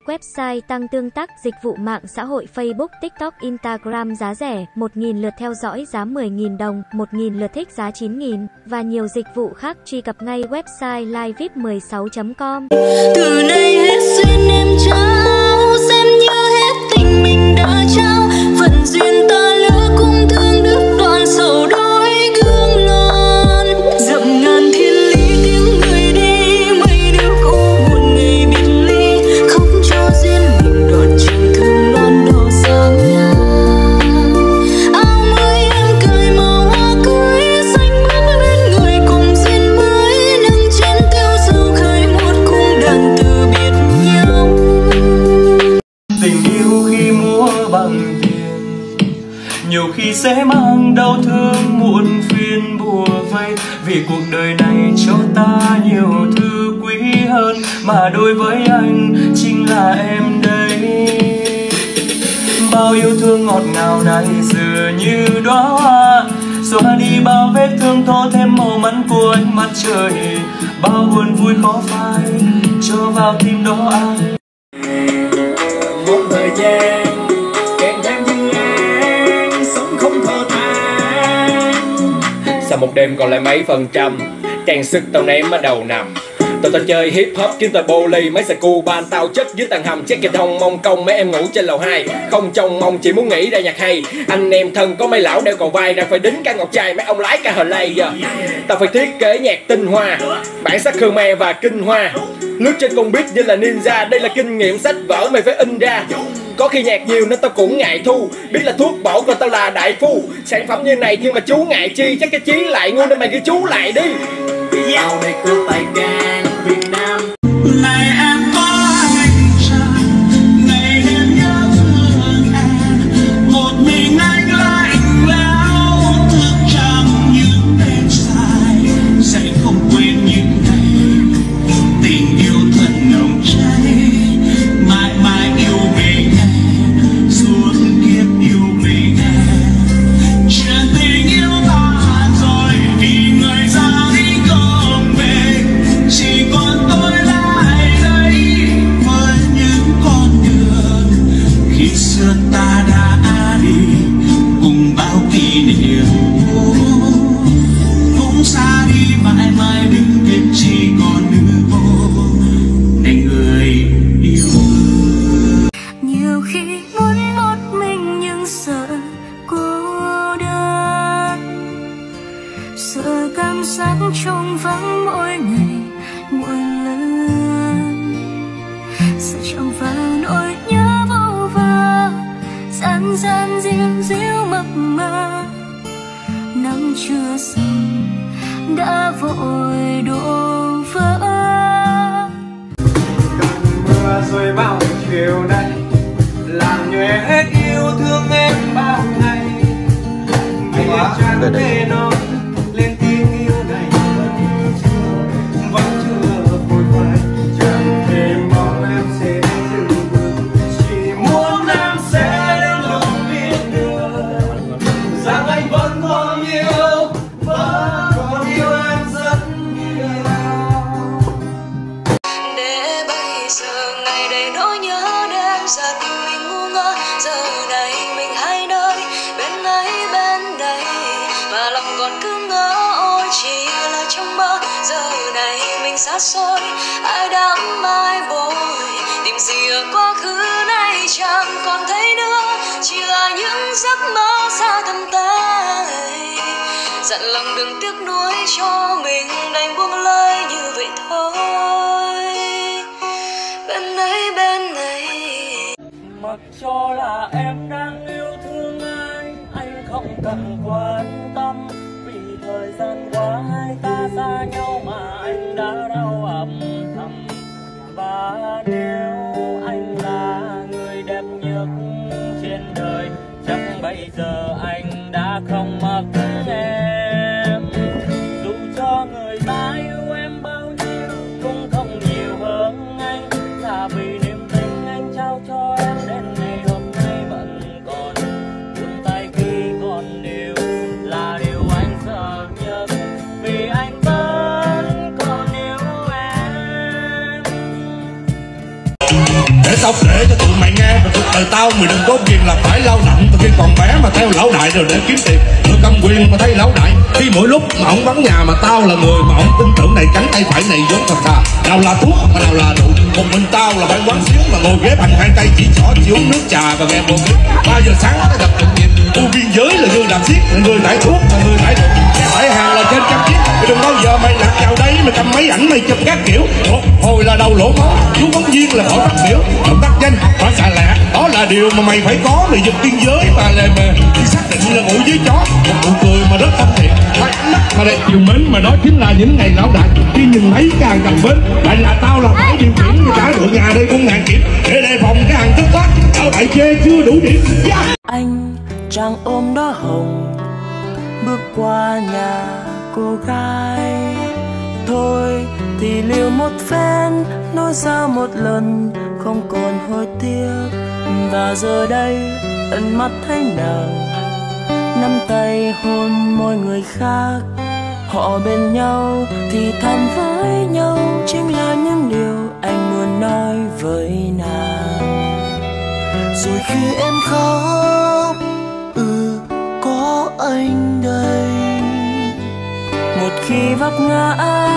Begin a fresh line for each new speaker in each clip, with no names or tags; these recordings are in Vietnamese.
website tăng tương tác, dịch vụ mạng xã hội Facebook, TikTok, Instagram giá rẻ, 1.000 lượt theo dõi giá 10.000 đồng, 1.000 lượt thích giá 9.000 và nhiều dịch vụ khác. Truy cập ngay website livevip16.com.
Từ nay hết duyên em trao, xem như hết tình mình đã trao, phận duyên ta lỡ cũng thương đứt đoạn sầu đôi gương loan. Dặm ngàn thiên lý tiếng người đi, mây điêu cũ buồn ngày biệt ly, khóc cho duyên mình đoạn trường thương loan đỏ sáng ngang. Áo mới em cởi màu hoa cưới, xanh bước bên người cùng duyên mới, nâng chén tiêu dầu khơi một cung đàn từ biệt nhau.
Tình yêu khi mua bằng tiền, nhiều khi sẽ mang đau thương muộn phiền bùa vây, vì cuộc đời này cho ta nhiều thứ quý hơn, mà đối với anh chính là em đây. Bao yêu thương ngọt ngào này dường như đóa hoa, xóa đi bao vết thương, tô thêm màu mắn của ánh mặt trời, bao buồn vui khó phai cho vào tim đó ai. Một thời gian kèm thêm như anh sống không thở than.
Sau một đêm còn lại mấy phần trăm, trang sức tao ném ở đầu nằm. Tao chơi hip hop kiếm tao bô ly, mấy xài Cuban tao chất dưới tầng hầm, check it hông mong công mấy em ngủ trên lầu 2. Không trông mong chỉ muốn nghĩ ra nhạc hay, anh em thân có mấy lão đeo cầu vai, ra phải đính cả ngọc trai mấy ông lái cả hờ lay. Tao phải thiết kế nhạc tinh hoa, bản sắc Khmer và kinh hoa, lướt trên con beat như là ninja, đây là kinh nghiệm sách vở mày phải in ra. Có khi nhạc nhiều nên tao cũng ngại thu, biết là thuốc bổ còn tao là đại phu. Sản phẩm như này nhưng mà chú ngại chi, chắc cái chí lại ngu nên mày cứ chú lại đi.
Dạo này có tài ca Việt Nam.
Này em có anh trai, ngày đêm nhớ thương em, một mình anh lạnh lẽo thức trong những đêm dài, sẽ không quên những ngày tình yêu thật nồng cháy, mãi mãi yêu mình em, suốt kiếp yêu mình em. Chuyện tình yêu ta rồi vì người ra đi không về, chỉ còn tôi lại đây với những con đường khi xưa ta đã đi, cùng bao kỷ niệm cũng xa đi mãi mãi đừng biết chỉ còn nữ vô để người yêu. Nhiều khi muốn một mình nhưng sợ cô đơn, sợ cảm giác trống vắng mỗi ngày mỗi lần, sợ trong vào nỗi nhớ vô vơ, gian gian díu díu mập mờ, nắng chưa xong đã vội đổ vỡ.
Cơn mưa rồi bao chiều nay làm nhòe hết yêu thương em bao ngày. Bây giờ chẳng thể nói lên tiếng yêu này vẫn chưa vội vàng, chẳng thể mong em sẽ đến dừng bước, chỉ muốn em sẽ đến lúc biết được rằng anh vẫn còn yêu, vẫn còn yêu em rất nhiều.
Để bây giờ ngày đầy nỗi nhớ đêm giật mình ngu ngơ, giờ này mình hai nơi bên ấy bên đây, mà lòng còn cứ ngỡ ôi chỉ là trong mơ. Giờ này mình xa xôi, ai đắm ai bồi, tìm gì ở quá khứ này chẳng còn thấy nữa, chỉ là những giấc mơ xa tầm tay. Dặn lòng đừng tiếc nuối cho mình, đành buông lời như vậy thôi. Bên ấy bên này,
Mặc cho là em đang yêu thương anh không cần quan tâm, vì thời gian qua hai ta xa nhau mà anh đã đau âm thầm. Và nếu anh là người đẹp nhất trên đời, chắc bây giờ anh đã không mặc em. Dù cho người ta yêu em bao nhiêu cũng không nhiều hơn anh, là vì niềm tin anh trao cho em đến ngày hôm nay vẫn còn. Buông tay khi còn yêu là điều anh sợ nhất, vì anh vẫn còn yêu em.
để cho tụi mày nghe. Mà cuộc đời tao mày đừng có ghiền là phải lao động từ khi còn bé mà theo lão đại rồi để kiếm tiền. Tôi cầm quyền mà thấy lão đại khi mỗi lúc mà ông vắng nhà mà tao là người mà ông tin tưởng này cắn tay phải này vốn thật thà. Nào là thuốc mà nào là rượu. Một mình tao là phải quán xíu mà ngồi ghế bằng hai tay chỉ trỏ chỉ uống nước trà và nghe một clip. 3 giờ sáng ta gặp được nhìn. U biên giới là người đạp xiết, người tải thuốc là người tải rượu. Tải hàng là trên trăm chiếc. Mày đừng bao giờ mày lạc vào đây mày cầm máy ảnh mày chụp các kiểu. Hồi là đầu lỗ máu, chú phóng viên là khỏi bắt biểu. Động tác nhanh, phải xà lẹ. Đó là điều mà mày phải có để vượt biên giới mà lề mề. Khi xác định là ngủ dưới chó, một nụ cười mà rất thân thiện. Hai ánh mắt mà đẹp chiều mến mà đó chính là những ngày lão đại. Khi nhìn thấy càng gần bến, lại là tao là phải điều khiển người trả được nhà đây cũng ngàn kiểm để đề phòng cái hàng thất thoát. Lão đại chê chưa đủ điểm.
Anh chàng ôm đóa hồng bước qua nhà cô gái. Thôi thì liều một phen nói ra một lần không còn hối tiếc. Và giờ đây ẩn mắt thấy nàng nắm tay hôn môi người khác. Họ bên nhau thì thầm với nhau chính là những điều anh muốn nói với nàng. Rồi khi em khóc có anh đây. Một khi vấp ngã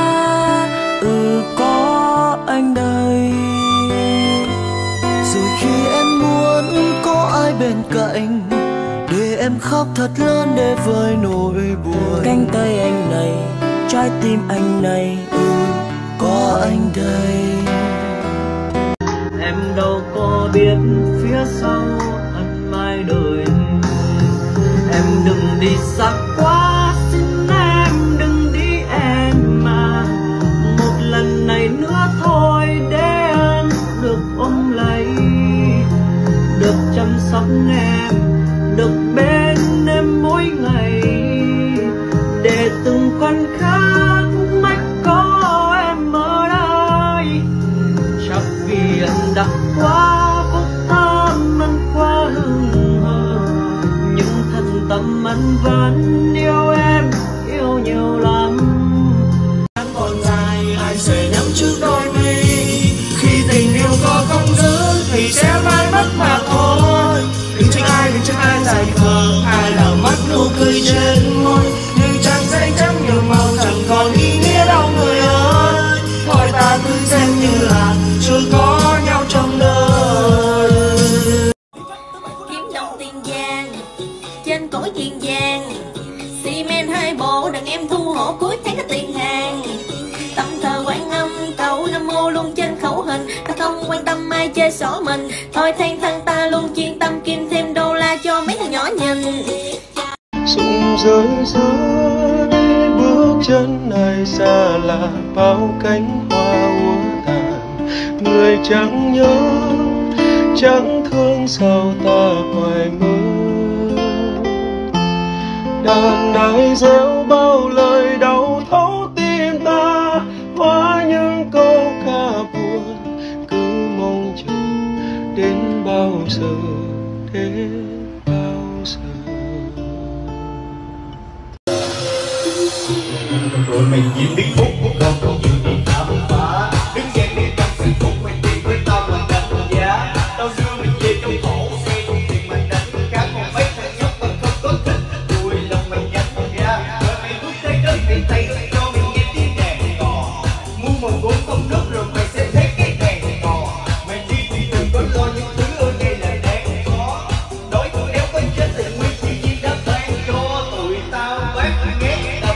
có anh đây. Rồi khi em muốn có ai bên cạnh để em khóc thật lớn để vơi nỗi buồn. Cánh tay anh này, trái tim anh này, có anh đây. Em đâu có biết phía sau hận mai đời. Em đừng đi xa quá, xin em đừng đi em mà. Một lần này nữa thôi để em được ôm lấy, được chăm sóc em, được bên em mỗi ngày. Để từng con khác mách có em ở đây. Chắc vì anh đã quá vô tâm, anh quá hững hờ. Nhưng thật tâm anh vẫn yêu em, yêu nhiều lắm. Em còn dài, ai sẽ nhắm trước đôi mi. Khi tình yêu có không giữ thì sẽ mãi mất mà thôi. Đừng trách ai dài khờ, ai làm mất nụ cười trên môi. Nhưng trang giấy trắng nhiều màu chẳng còn ý nghĩa đâu người ơi. Thôi ta cứ xem như là chưa có nhau trong đời.
Kiếm đồng tiền vàng trên cổ chuyền vàng, xi men 2 bộ đàn em thu hộ cuối tháng có tiền hàng. Tâm thờ Quan Âm cầu Nam Mô luôn trên khẩu hình, ta không quan tâm ai chơi xỏ mình. Thôi than thân ta luôn chuyên tâm kiếm thêm đô la cho mấy thằng nhỏ nhìn.
Rụng rơi rơi bước chân này xa là bao cánh hoa úa tàn. Người chẳng nhớ chẳng thương sao ta hoài mơ. Đàn đài reo bao lời đau thấu tim ta, hóa những câu ca buồn. Cứ mong chờ đến bao giờ, đến bao giờ.
Tụi mình diễn biến phúc không có nhiều gì khám phá. Đứng dậy đi trong sự phúc mình đi với tao mình đánh giá. Tao đưa mình về trong thổ xe không tiền mình đánh cá. Còn mấy thằng nhóc mình không có thích vui lòng mình nhánh ra. Rồi mày bước tới đất mày tay cho mình nghe tiếng đàn cò. Muốn một cuốn không nước rồi mày sẽ thấy cái đàn cò. Mày đi thì đừng có lo những thứ ở đây là đáng có. Nói tụi đéo có chết thì nguyên chỉ vì đã ban cho tụi tao bác nghe.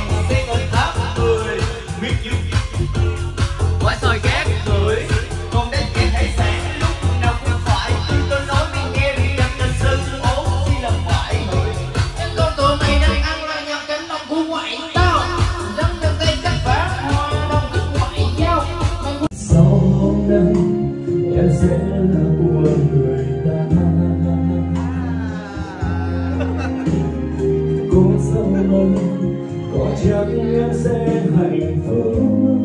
Quả soi gác gửi còn đến chuyện hải sản lúc nào cũng phải. Tôi nói mày nghe đi đập tình sư ốm chỉ là phải người. Con tụi mày đang ăn là nhập cánh đồng của ngoại tao. Đâm lên tay cắt phá hoa đồng thức ngoại giao.
Sau hôm nay em sẽ là của người ta. Cũng sau này có chắc em sẽ hạnh phúc.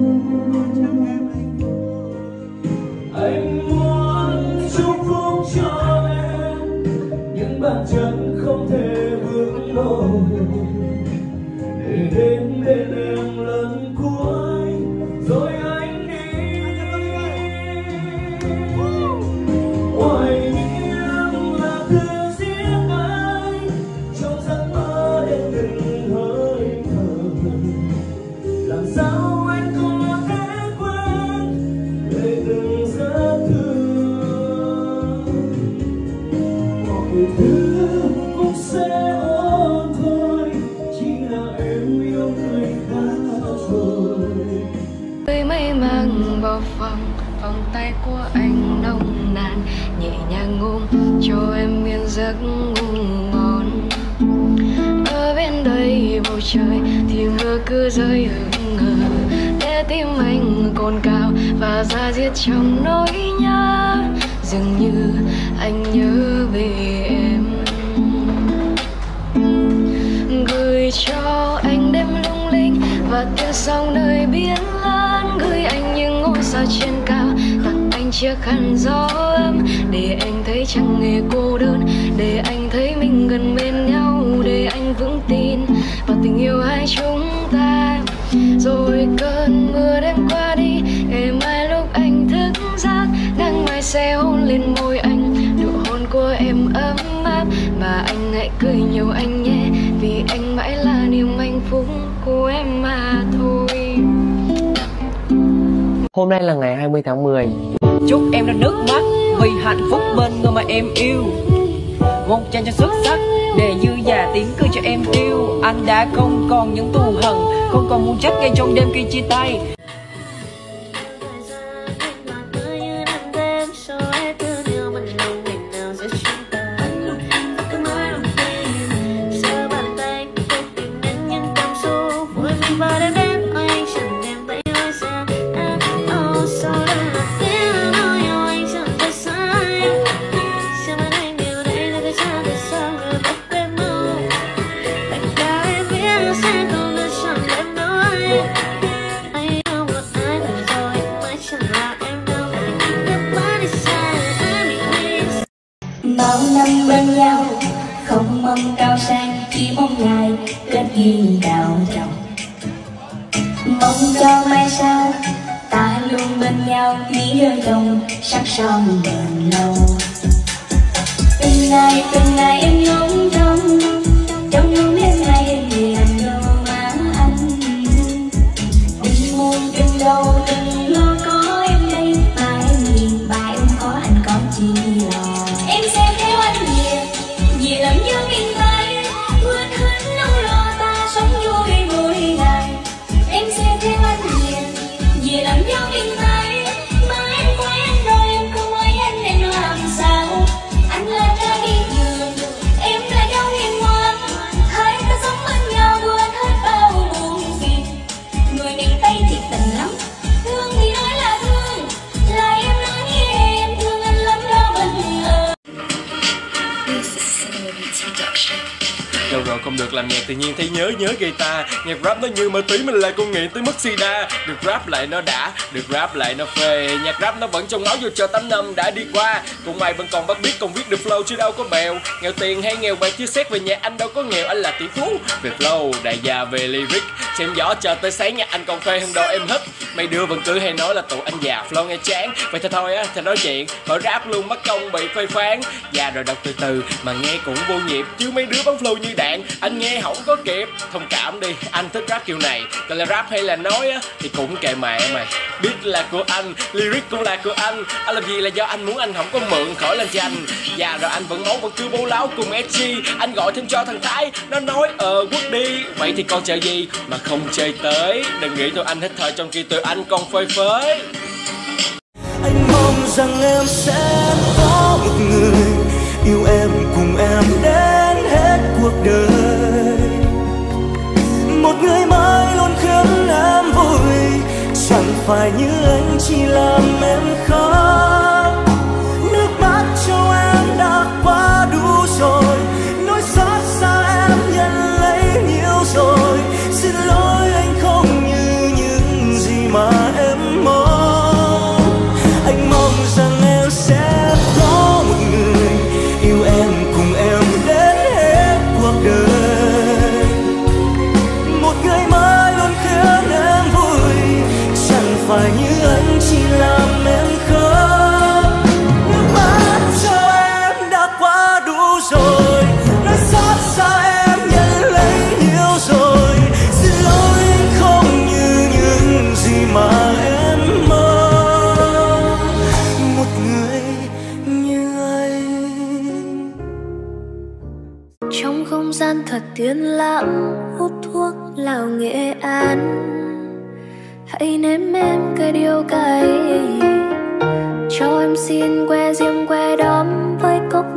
Anh muốn chúc phúc cho em những bàn chân không thể bước nổi, để đến bên em lần cuối rồi anh đi.
cho em yên giấc ngủ ngon. Ở bên đây bầu trời thì mưa cứ rơi hững hờ, để tim anh cồn cào và da diết trong nỗi nhớ. Dường như anh nhớ về em, gửi cho anh đêm lung linh và tiếng sóng nơi biển lớn, gửi anh những ngôi sao trên cao, tặng anh chiếc khăn gió ấm để anh thấy chẳng hề cô đơn, để anh thấy mình gần bên nhau, để anh vững tin vào tình yêu hai chúng ta. Rồi cơn mưa đêm qua đi, ngày mai lúc anh thức giấc, nắng mai sẽ hôn lên môi anh, nụ hôn của em ấm áp, mà anh hãy cười nhiều anh nhé, vì anh mãi là niềm hạnh phúc của em mà thôi.
Hôm nay là ngày 20 tháng 10.
Chúc em ra nước mắt vì hạnh phúc bên người mà em yêu. Một chàng trai xuất sắc để dư già tiếng cười cho em yêu. Anh đã không còn những thù hận, không còn muốn trách ngay trong đêm khi chia tay.
Bao năm bên nhau không mong cao sang, chỉ mong ngày kết duyên đạo trọng. Mong cho mai sau ta luôn bên nhau, như đôi đồng sắc son bền lâu. Từng ngày em ngóng trông, trong những đêm ngày em vì anh đâu má anh. Đừng buồn đừng đâu đừng lo, có em đây mà em nhìn bài em có anh có chi lo. Em sẽ theo anh về làm dân yên tay, quên hết nỗi lo ta sống vui mỗi ngày. Em sẽ theo anh về làm dân yên tay, mà em quay anh rồi em không hỏi anh em làm sao. Anh là trai đi giường, em là dâu hiền ngoan, hai ta sống bên nhau quên hết bao buồn phiền. Người miền Tây thiệt tình lắm, thương thì nói là thương, là em nói nghe em thương anh lắm đó mình ơi.
Lâu rồi không được làm nhạc tự nhiên thấy nhớ guitar. Nhạc rap nó như ma túy, mình là con nghiện tới mức sida. Được rap lại nó đã, được rap lại nó phê. Nhạc rap nó vẫn trong máu dù cho 8 năm đã đi qua. Cùng mày vẫn còn bắt biết, còn viết được flow chứ đâu có bèo. Nghèo tiền hay nghèo bạc chứ xét về nhạc anh đâu có nghèo, anh là tỷ phú. Về flow, đại gia về lyric, xem gió chờ tới sáng nhạc anh còn phê hơn đâu em hít. Mấy đứa vẫn cứ hay nói là tụi anh già flow nghe chán. Vậy thôi á, thì nói chuyện, hỏi rap luôn mất công bị phê phán. Già rồi đọc từ từ mà nghe cũng vô nhịp, chứ mấy đứa bắn flow như đạn anh nghe không có kịp. Thông cảm đi, anh thích rap kiểu này. Còn là rap hay là nói á thì cũng kệ mẹ mày. Beat là của anh, lyric cũng là của anh. Anh làm gì là do anh muốn, anh không có mượn khỏi làm tranh. Già rồi anh vẫn máu vẫn cứ bố láo cùng SG. Anh gọi thêm cho thằng Thái, nó nói quất đi. Vậy thì còn chờ gì mà không chơi tới. Đừng nghĩ tụi anh hết thời trong khi tụi anh còn phơi phới.
Anh mong rằng em sẽ có một người yêu em cùng em đến hết cuộc đời. Một người mãi luôn khiến em vui, chẳng phải như anh chỉ làm em khóc. Nước mắt cho em đã quá đủ rồi, nỗi xót xa em nhận lấy nhiều rồi. Xin lỗi anh không như những gì mà em mong. Anh mong rằng em sẽ có một người yêu em cùng em đến hết cuộc đời. Một người mãi luôn khiến em vui, chẳng phải như anh chỉ làm em khóc. Nước mắt cho em đã quá đủ rồi, nỗi xót xa em nhận lấy nhiều rồi. Xin lỗi anh không như những gì mà em mong. Một người như anh.
Trong không gian thật yên lặng, hút thuốc lào Nghệ An, hãy nếm em cây điếu cày, cho em xin que diêm que đóm với cốc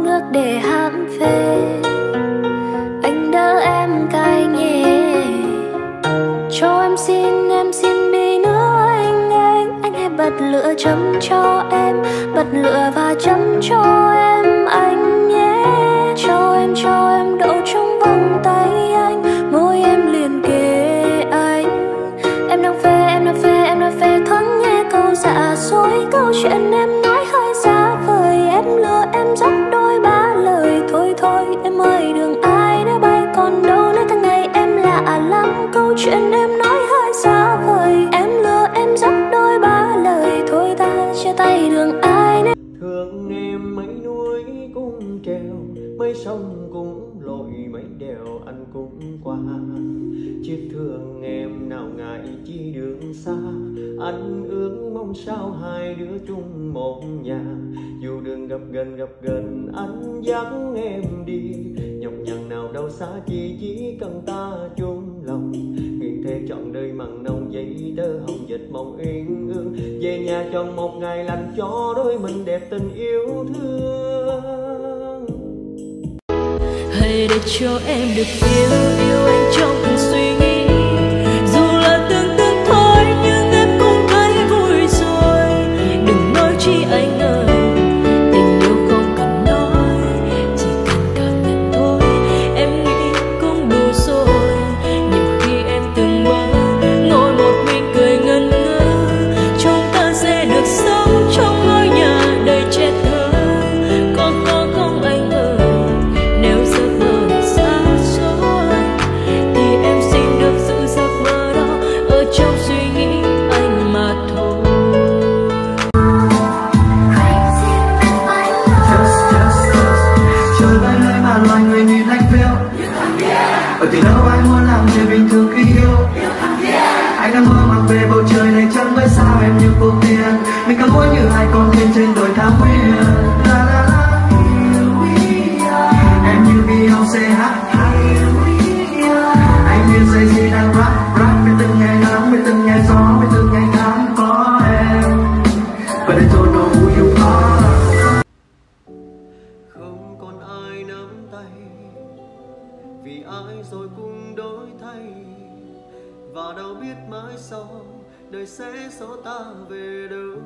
lửa châm cho em, bật lửa và châm cho em anh nhé. Cho em đậu trong vòng tay anh, môi em liền kề anh. Em đang phê thoáng nghe câu dạ dối, câu chuyện em nói hơi xa vời. Em lừa em dắt đôi ba lời, thôi thôi em ơi đường ai đã bay còn đâu nơi tháng ngày em lạ lắm. Câu chuyện em nói hơi xa vời, em lừa em dắt đôi ba lời, thôi ta chia tay đường ai nơi.
Thương em mấy núi cũng treo, mấy sông cũng lội, mấy đèo anh cũng qua. Chiếc thương em nào ngại chi đường xa, anh ước mong sao hai đứa chung một nhà. Dù đường gặp gần anh dắt em đi, nhọc nhằn nào đâu xa chỉ cần ta chung lòng. Nguyện thề trọn đời mặn nồng giấy tơ hồng dịch mong yên ương, về nhà chọn một ngày lành cho đôi mình đẹp tình yêu thương.
Hãy để cho em được yêu anh trong từng suy nghĩ, dù là tưởng tượng thôi nhưng em cũng thấy vui rồi. Đừng nói chi anh ơi, tình yêu không cần nói, chỉ cần cảm nhận thôi, em nghĩ cũng đủ rồi. Nhiều khi em từng mơ ngồi một mình cười ngẩn ngơ, chúng ta sẽ được sống trong ngôi nhà đầy trẻ thơ. Có không anh ơi, nếu giấc mơ xa xôi thì em xin được giữ giấc mơ đó ở trong suy nghĩ anh mà thôi.
Trời bay lên mà loài người nhìn anh phiêu, bởi vì đâu ai muốn làm người bình thường khi yêu. Anh đang mơ màng về bầu trời này chẳng với sao em như vô tiền. Mình có mỗi như hai con thuyền trên đồi thảo nguyên. La la la. Em như Beyoncé hát. Anh như Jay-Z đang rap với từng ngày nắng, với từng ngày gió, với từng ngày tháng có em. But I don't know who you are.
Không còn ai nắm tay, vì ai rồi cũng đổi thay. Và đâu biết mãi sau đời sẽ số ta về đâu.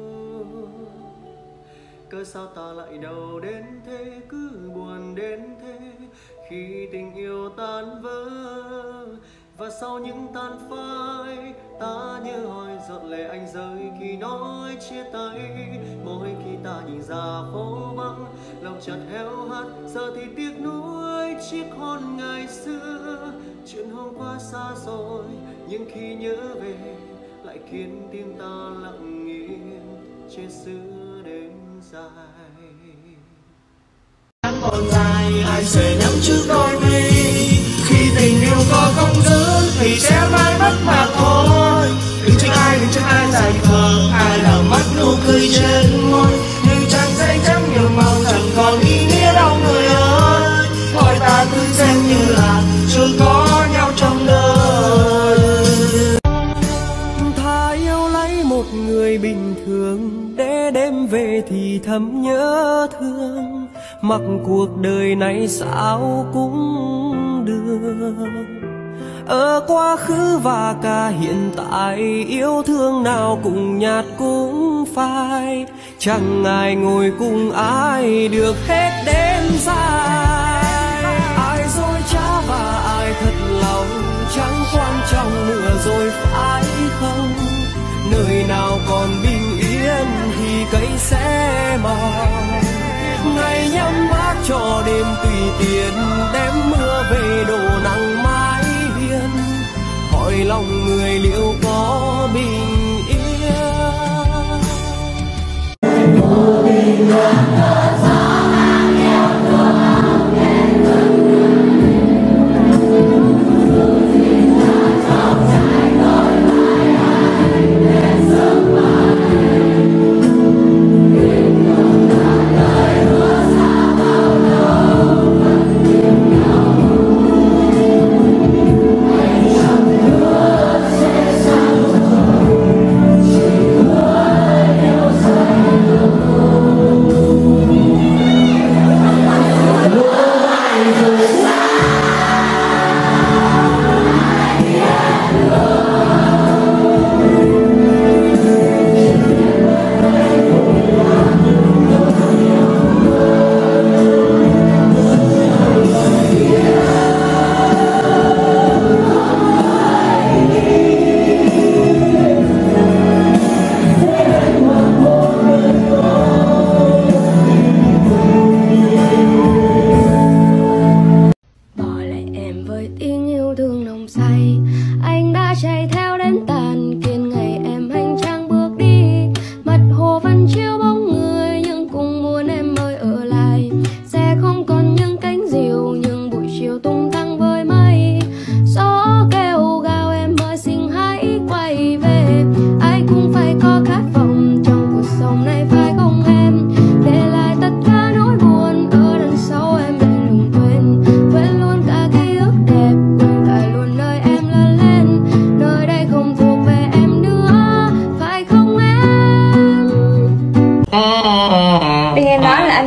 Cớ sao ta lại đau đến thế, cứ buồn đến thế khi tình yêu tan vỡ. Và sau những tan phai, ta nhớ hỏi giọt lệ anh rơi khi nói chia tay. Mỗi khi ta nhìn ra phố vắng, lòng chợt héo hắt, giờ thì tiếc nuối chiếc hôn ngày xưa. Chuyện hôm qua xa rồi, nhưng khi nhớ về lại khiến tim ta lặng yên trên xưa đêm dài.
Nắng còn dài, ai sẽ nhắm trước đôi mi. Khi tình yêu có không giữ thì sẽ mãi mất mà thôi. Đừng trách ai dài khờ, ai làm mất nụ cười trên môi. Nhưng trang giấy trắng nhiều màu chẳng còn ý nghĩa đâu người ơi. Hỏi ta cứ xem như là chưa có nhau trong đời.
Thà yêu lấy một người bình thường, để đêm về thì thầm nhớ thương. Mặc cuộc đời này sao cũng được, ở quá khứ và cả hiện tại, yêu thương nào cũng nhạt cũng phai. Chẳng ai ngồi cùng ai được hết đêm dài. Ai dối trá và ai thật lòng, chẳng quan trọng nữa rồi phải không. Nơi nào còn bình yên thì cây sẽ mòn. Ngày nhắm mắt cho đêm tùy tiện, đem mưa về đổ nắng mãi hiên. Hỏi lòng người liệu có bình yên.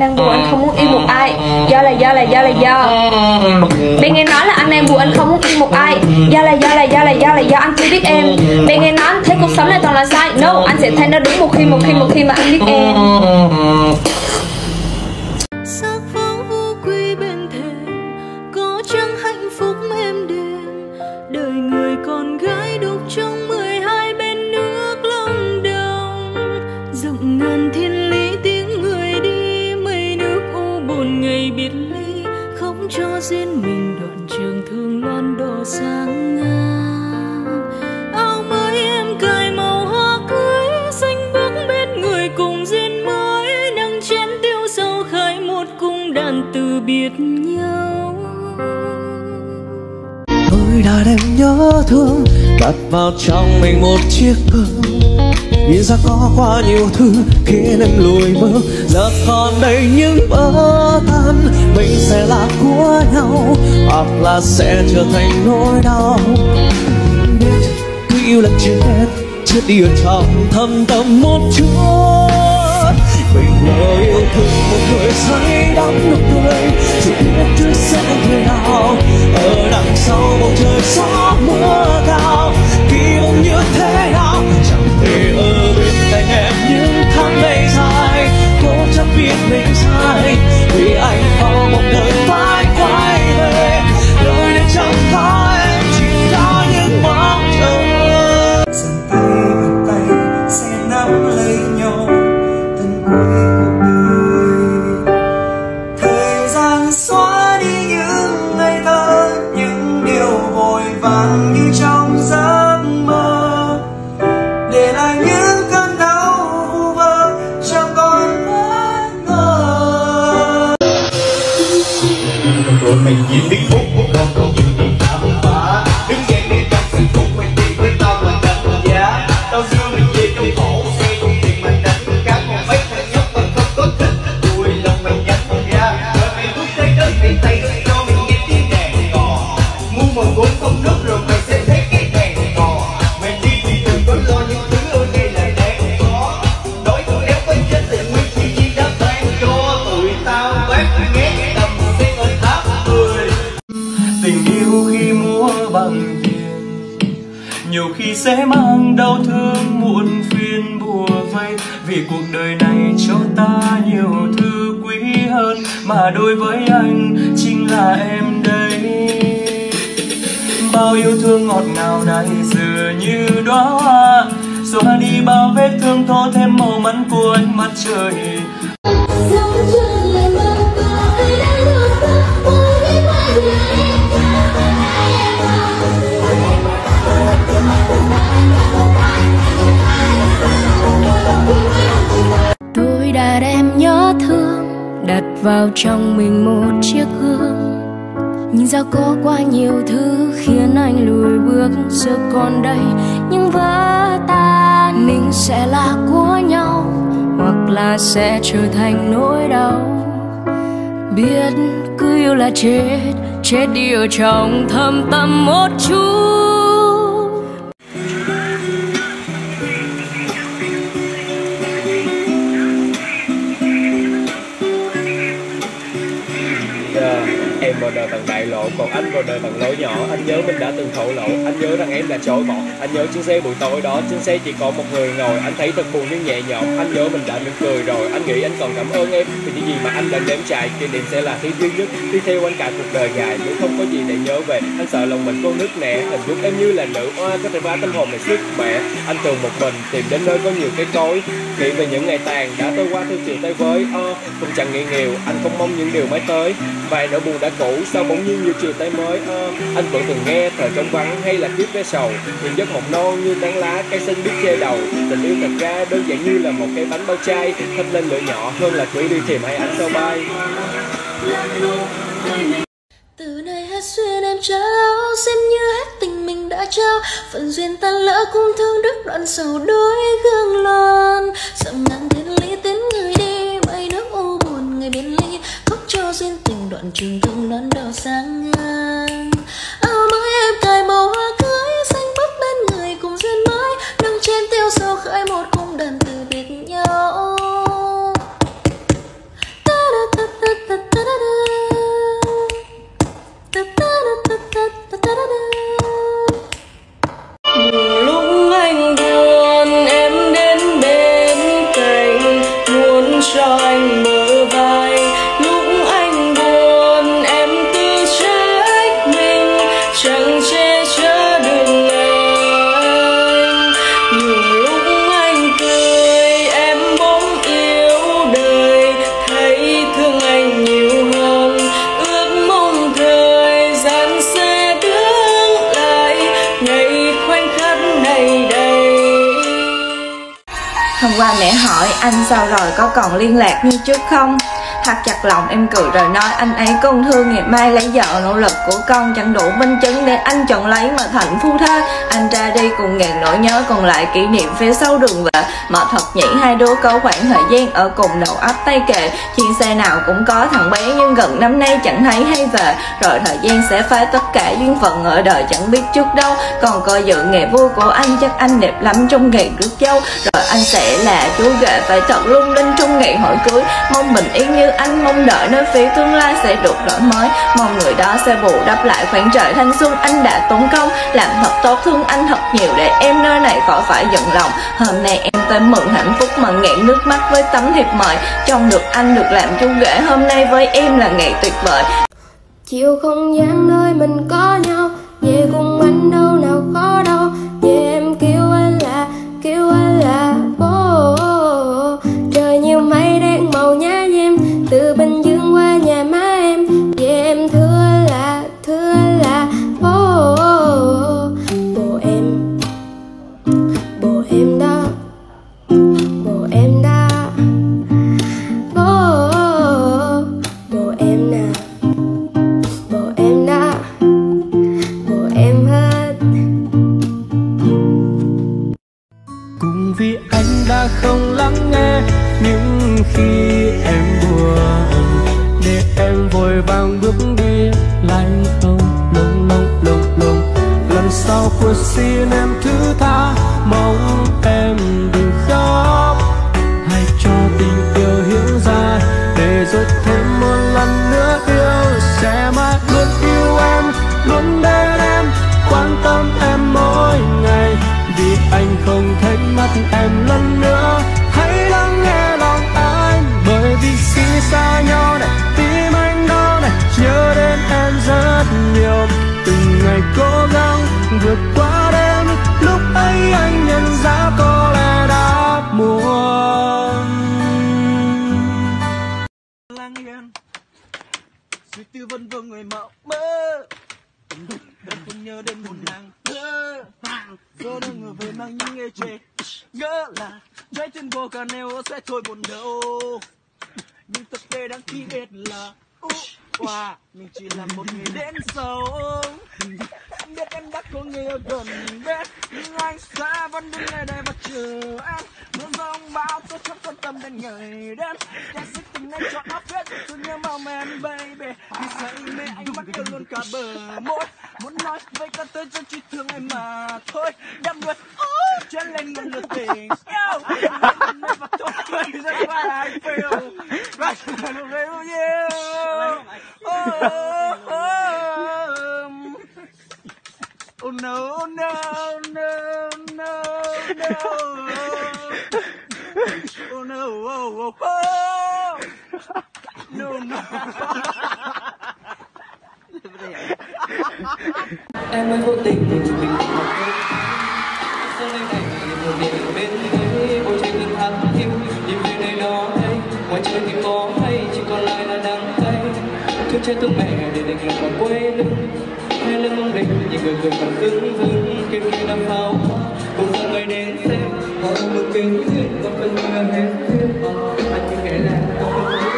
đang buồn, anh không muốn yêu một ai. Do Bên nghe nói là anh đang buồn, anh không muốn yêu một ai. Do anh chưa biết em. Bên nghe nói thấy cuộc sống này toàn là sai. No, anh sẽ thấy nó đúng một khi mà anh biết em.
Sắc phố vô quy bên thềm, có chẳng hạnh phúc êm đềm. Đời người con gái đục trong 12 bên nước Long Đồng. Rộng ngàn thiên lý tiếng người đi, mây nước u buồn ngày biệt ly. Không cho riêng mình đoạn trường thương loan đỏ sáng ngang. Áo mới em cài màu hoa cưới, xanh bước bên người cùng duyên mới. Nắng chén tiêu sâu khai một cung đàn từ biệt nhau.
Tôi đã đem nhớ thương đặt vào trong mình một chiếc gương. Nhìn ra có quá nhiều thứ khiến em lùi bước. Giờ còn đây những vỡ tan, mình sẽ là của nhau hoặc là sẽ trở thành nỗi đau. Biết cứ yêu là chết đi ở trong thâm tâm một chút. Mình ngờ yêu thương một người say đắm nụ cười, dù biết trước sẽ không thể nào. Ở đằng sau bầu trời gió mưa cao, kỳ vọng như thế nào chẳng thể ở bên cạnh em những tháng ngày dài. Cố chấp biết mình sai, vì anh có một đời phải quay về. Đời này chẳng có em, chỉ có những mong chờ.
Dần tay bắt tay sẽ nắm lấy nhau từng cuối cuộc đời. Thời gian xóa đi những ngày thơ, những điều vội vàng như trong giấc mơ, để lại những cơn đau vu vơ chẳng còn bất ngờ.
Rồi mình chỉ biết phúc không có nhiều gì khám phá. Đứng dậy đi trong sự phúc mình đi với tao mà đánh giá. Tao đưa mình về trong khổ xe không tiền mình đánh cá. Còn mấy thằng nhóc mình không có thích vui lòng mình nhặt ra. Rồi mày bước tới đất đi tay cho mình nghe tiếng đàn cò. Mua một cuốn không nước rồi mày sẽ thấy cái đàn cò. Mày đi thì đừng có lo những thứ ở đây là đáng có. Nói tụi em phải chết thì nguyên chỉ gì đã ban cho tụi tao bác nghe đầm sen ở tháp 10.
Tình yêu khi mua bằng tiền, nhiều khi sẽ mang đau thương muộn phiền bùa vây. Vì cuộc đời này cho ta nhiều thứ quý hơn, mà đối với anh chính là em đây. Bao yêu thương ngọt ngào này dường như đóa hoa, xóa đi bao vết thương thô thêm màu mắn của ánh mặt trời.
Tôi đã đem nhớ thương đặt vào trong mình một chiếc gương. Nhưng do có quá nhiều thứ khiến anh lùi bước. Giờ còn đây những vỡ tan, mình sẽ là của nhau hoặc là sẽ trở thành nỗi đau. Biết cứ yêu là chết đi ở trong thâm tâm một chút.
Em vào đời bằng đại lộ, còn anh vào đời bằng lối nhỏ. Anh nhớ mình đã từng thổ lộ, anh nhớ rằng em đã chối bỏ. Anh nhớ chuyến xe buổi tối đó, trên xe chỉ có một người ngồi. Anh thấy thật buồn nhưng nhẹ nhõm. Anh nhớ mình đã mỉm cười rồi. Anh nghĩ anh còn cảm ơn em vì những gì mà anh đã nếm trải. Kỷ niệm sẽ là thứ duy nhất đi theo anh cả cuộc đời dài. Nếu không có gì để nhớ về, anh sợ lòng mình có nứt nẻ. Hình dung em như là nữ oa có thể phá tâm hồn này sức mẻ. Anh thường một mình tìm đến nơi có nhiều cây cối, nghĩ về những ngày tàn đã trôi qua theo chiều tay với. Cũng chẳng nghĩ nhiều, anh không mong những điều mới tới. Vài nỗi buồn đã cũ sao bỗng nhiên như chiều tay mới. Anh vẫn từng nghe thời trong vắng hay là kiếp vé sầu. Những giấc mộng non như tán lá, cây xanh biết che đầu. Tình yêu thật ra đơn giản như là một cái bánh bao chay, thắp lên lửa nhỏ hơn là cứ đi tìm hai ánh sao bay.
Từ nay hết duyên em trao, xem như hết tình mình đã trao. Phận duyên tan lỡ cũng thương đứt đoạn sầu đôi gương loan. Dặm ngàn thiên lý tiến người đi, mây nước u buồn người bên ly. Khóc cho duyên tình đoạn trường thương nón đỏ sáng ngang. Áo mới em cài màu hoa cưới, xanh bước bên người cùng duyên mới. Nâng trên tiêu sâu khởi một cung đàn từ biệt nhau. Ta đã
hỏi anh sao rồi, có còn liên lạc như trước không? Thắt chặt lòng em cười rồi nói anh ấy con thương ngày mai lấy vợ, nỗ lực của con chẳng đủ minh chứng để anh chọn lấy mà thành phu thê. Anh ra đi cùng ngàn nỗi nhớ, còn lại kỷ niệm phía sau đường về. Mà thật nhỉ, hai đứa có khoảng thời gian ở cùng đầu ấp tay kề, chuyến xe nào cũng có thằng bé nhưng gần năm nay chẳng thấy hay về. Rồi thời gian sẽ phá tất cả duyên phận ở đời chẳng biết trước đâu. Còn coi dự ngày vui của anh chắc anh đẹp lắm trong ngày rước dâu. Rồi anh sẽ là chú rể phải thật lung linh trong ngày hỏi cưới. Mong bình yên như anh, mong đợi nơi phía tương lai sẽ được đổi mới. Mong người đó sẽ bù đắp lại khoảng trời thanh xuân anh đã tốn công. Làm thật tốt thương anh thật nhiều để em nơi này khỏi phải giận lòng. Hôm nay em tới mừng hạnh phúc mà nghẹn nước mắt với tấm thiệp mời. Trông được anh được làm chú rể, hôm nay với em là ngày tuyệt vời.
Chiều không gian nơi mình có nhau, về cùng anh đâu nào khó đâu. Về em kêu anh là bố. Trời nhiều mây đen màu nhá em, từ Bình Dương qua nhà má em. Về em thưa là bố. Bố em đó, bố em đó, bố em nè, bố em đó, bố em hết.
Cùng vì anh đã không lắng nghe những khi em buồn, để em vội vàng bước đi lạnh ông lông. Lần sau cô xin em thứ tha, mong em đừng khóc. Hãy cho tình yêu hiểu ra, để rồi thêm một lần nữa yêu. Sẽ mãi luôn yêu em, luôn bên em, quan tâm em mỗi ngày. Vì anh không thấy mắt em lần nữa, hãy lắng nghe lòng anh. Bởi vì khi xa nhau này, tim anh đau này, nhớ đến em rất nhiều. Từng ngày cố gắng vượt qua đêm, lúc ấy anh nhận ra có lẽ đã muộn.
Lang yên suy tư vân vương người mộng mơ, đừng không nhớ đến một nàng thơ. Giờ đang ngồi về mang những nghe chê, ngỡ là trái tim vô cả nêu sẽ thôi buồn đâu. Nhưng thực tế đáng khi biết là mình chỉ là một người đến sau. Biết em đã có người ở gần bên, nhưng anh sẽ vẫn đứng nơi đây và chờ em. Mưa giông bão tôi không quan tâm đến ngày đêm, để sức tình anh cho áp hết tôi nhớ mong em baby. Vì say mê anh mắt yêu luôn cả bờ môi, muốn nói với cả tôi cho chỉ thương em mà thôi. Đam người trên lên ngọn lửa tình yêu, và tôi rất là I feel right with you. Oh no, no, no, no, no. Oh no, oh, oh, oh. No, no.
Em mới vô tình thì mình sau đây này một điểm bên thế, bầu trời từng tháng yêu nhìn về nơi đó hay ngoài trời thì có hay chỉ còn lại là đắng cay. Thương cha thương mẹ để định lòng còn quê lưng, hai lưng mong định những người cười còn cứng vững. Kêu khi năm pháo cùng giờ ngày đến xem họ một kính duyên còn phần người hết duyên. Anh như kể là không có duyên,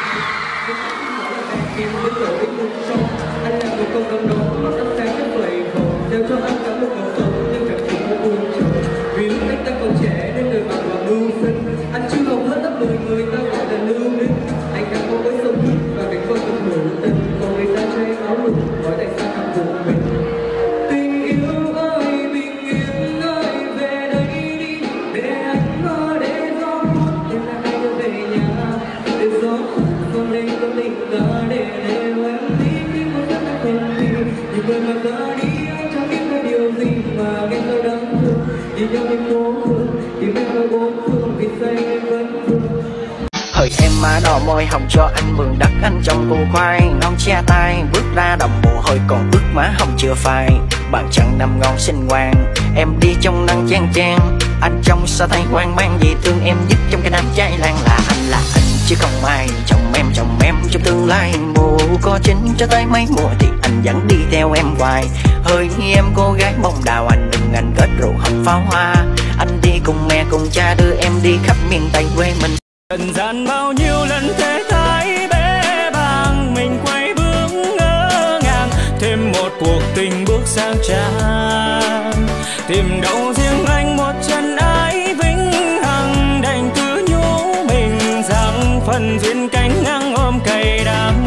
kim đến rồi đến một trong anh là một con cầm đầu mà tất cả các vậy khổ đều cho anh cả một cuộc sống nhưng chẳng chỉ một buồn trầu. Vì lúc anh ta còn trẻ nên đời bạn và mưu sinh, anh chưa học hết lớp 10 người ta gọi là lưu linh. Anh đang có với sông hít và cảnh con tâm hữu tình, còn người ta chơi áo lụt hỏi tại sao cảm của mình. Tình yêu ơi bình yên ơi về đây đi, để anh ngỡ để gió em là anh đưa về nhà. Để gió còn đây có tình ta để em đi khi một giấc mơ còn đi. Nhìn người mà ta đi anh chẳng biết có điều gì mà em tôi đáng thương. Nhìn nhau mình cố thương tìm em ở bốn phương vì say em vẫn thương.
Hỡi em má đỏ môi hồng cho anh mượn đất anh trong củ khoai non che tay bước ra đồng mồ hôi còn ướt má hồng chưa phai. Bạn chẳng nằm ngon xinh ngoan em đi trong nắng chang chang, anh trong sao thấy hoang mang vì thương em nhất trong cái đám cháy lan là anh chứ không ai. Chồng em trong tương lai mù côi cho chín cho tới mấy mùa thì anh vẫn đi theo em hoài. Hỡi em cô gái bông đào, anh đừng ngành kết rượu hồng pháo hoa. Anh đi cùng mẹ cùng cha đưa em đi khắp miền Tây quê mình.
Trần gian bao nhiêu lần thế thái bế bàng, mình quay bước ngỡ ngàng, thêm một cuộc tình bước sang trang. Tìm đâu riêng anh một chân ái vĩnh hằng, đành cứ nhủ mình rằng phần duyên cánh ngang ôm cay đắng.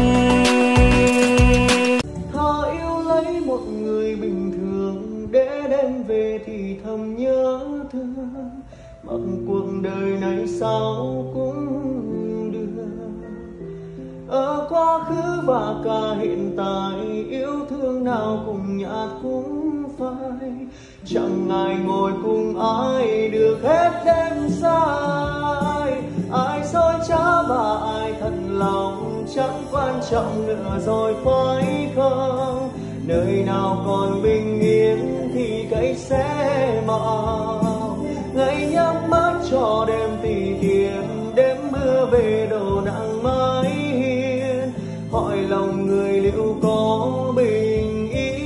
Thà yêu lấy một người bình thường để đem về thì thầm nhớ thương, mặc cuộc đời này sao cũng được. Ở quá khứ và cả hiện tại, yêu thương nào cùng nhạt cũng phai. Chẳng ai ngồi cùng ai được hết đêm dài. Ai dối trá và ai thật lòng chẳng quan trọng nữa rồi phải không? Nơi nào còn bình yên thì cây sẽ mọc. Ngày nhắm mắt cho đêm tì tiện, đêm mưa về đổ nặng mái hiên. Hỏi lòng người liệu có bình yên.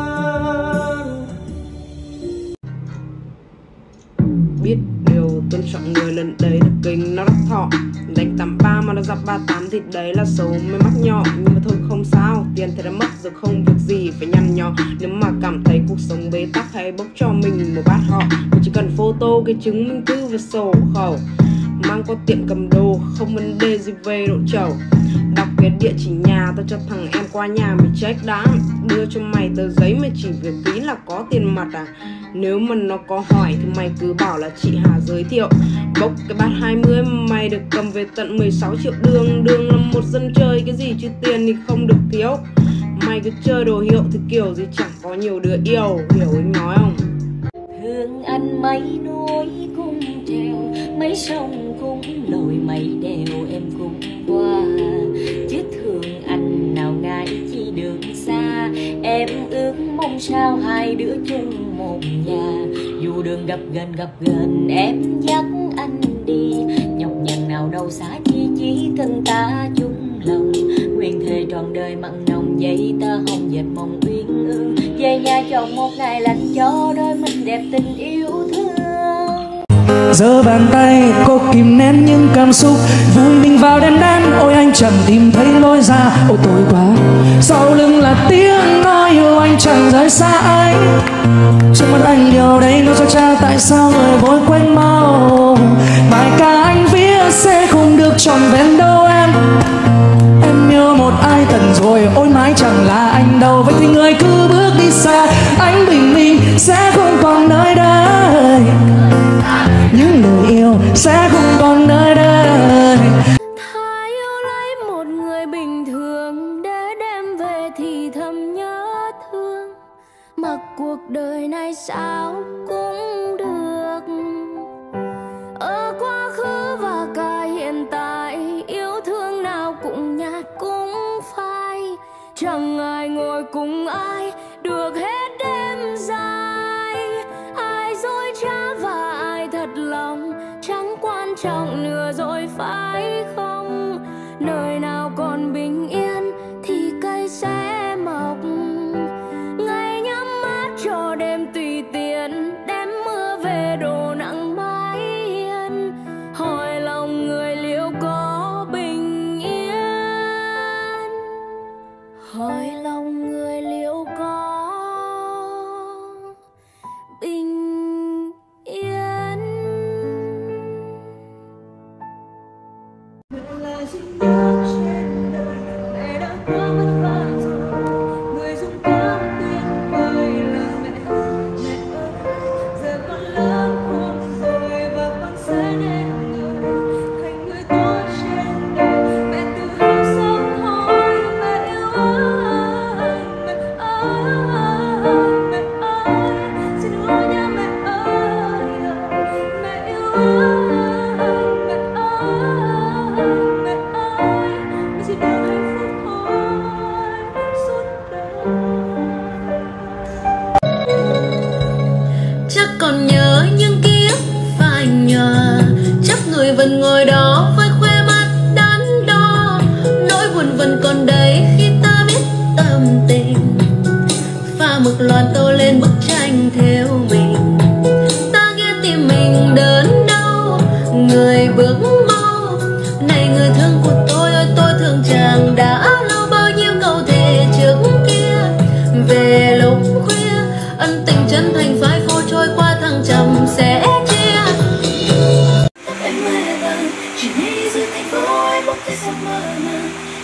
Biết điều tôn trọng người lần đấy là kinh nó đắc thọ. Đánh 83 mà nó dập 38 thì đấy là xấu mới mắc nhỏ. Nhưng mà thôi không sao, tiền thì đã mất rồi không việc gì phải nhăn nhó. Nếu mà cảm thấy cuộc sống bế tắc hãy bốc cho mình một bát họ. Mình chỉ cần photo cái chứng minh thư và sổ hộ khẩu, mang qua tiệm cầm đồ không vấn đề gì về độ trầu. Đọc cái địa chỉ nhà tao cho thằng em qua nhà mày check đã. Đưa cho mày tờ giấy mà chỉ việc ký là có tiền mặt à. Nếu mà nó có hỏi thì mày cứ bảo là chị Hà giới thiệu. Bốc cái bát 20 mày được cầm về tận 16 triệu đường. Đường là một dân chơi cái gì chứ tiền thì không được thiếu. Mày cứ chơi đồ hiệu thì kiểu gì chẳng có nhiều đứa yêu. Hiểu anh nói không?
Thương anh mấy núi cung treo, mấy sông cung lội mây đèo em cũng qua. Chứ thương anh nào ngại chi đường xa, em ước mong sao hai đứa chung một nhà. Dù đường gặp gần em dắt anh đi, nhọc nhằn nào đâu xa chi chỉ thân ta chung lòng. Nguyện thề trọn đời mặn nồng vậy ta hồng dệt mong uyên ương. Về nhà chọn một ngày lạnh cho đôi mình đẹp tình yêu thương.
Giơ bàn tay cô kìm nén những cảm xúc, vui mình vào đêm đen. Ôi anh chẳng tìm thấy lối ra, ôi tối quá. Sau lưng là tiếng nói yêu anh chẳng rời xa anh. Trước mắt anh điều đấy nói cho cha tại sao người vội quên mau. Bài ca anh viết sẽ không được trọn vẹn đâu em. Em yêu một ai tận rồi, ôi mãi chẳng là anh đâu. Vậy thì người cứ bước đi xa, anh bình minh sẽ không còn nơi đây. Những lời yêu sẽ không còn nơi đây.
Thà yêu lấy một người bình thường để đem về thì thầm nhớ thương. Mặc cuộc đời này sao cũng được. Ở quá khứ và cả hiện tại, yêu thương nào cũng nhạt cũng phai. Chẳng ai ngồi cùng ai được hết đêm dài. Ai dối trá và ai thật lòng chẳng quan trọng nữa rồi phải không? Nơi nào còn bình yên thì cây sẽ mọc. Ngày nhắm mắt cho đêm tùy tiện, đem mưa về đổ nặng mái hiên. Hỏi lòng người liệu có bình yên. Hỏi lòng người liệu có bình yên.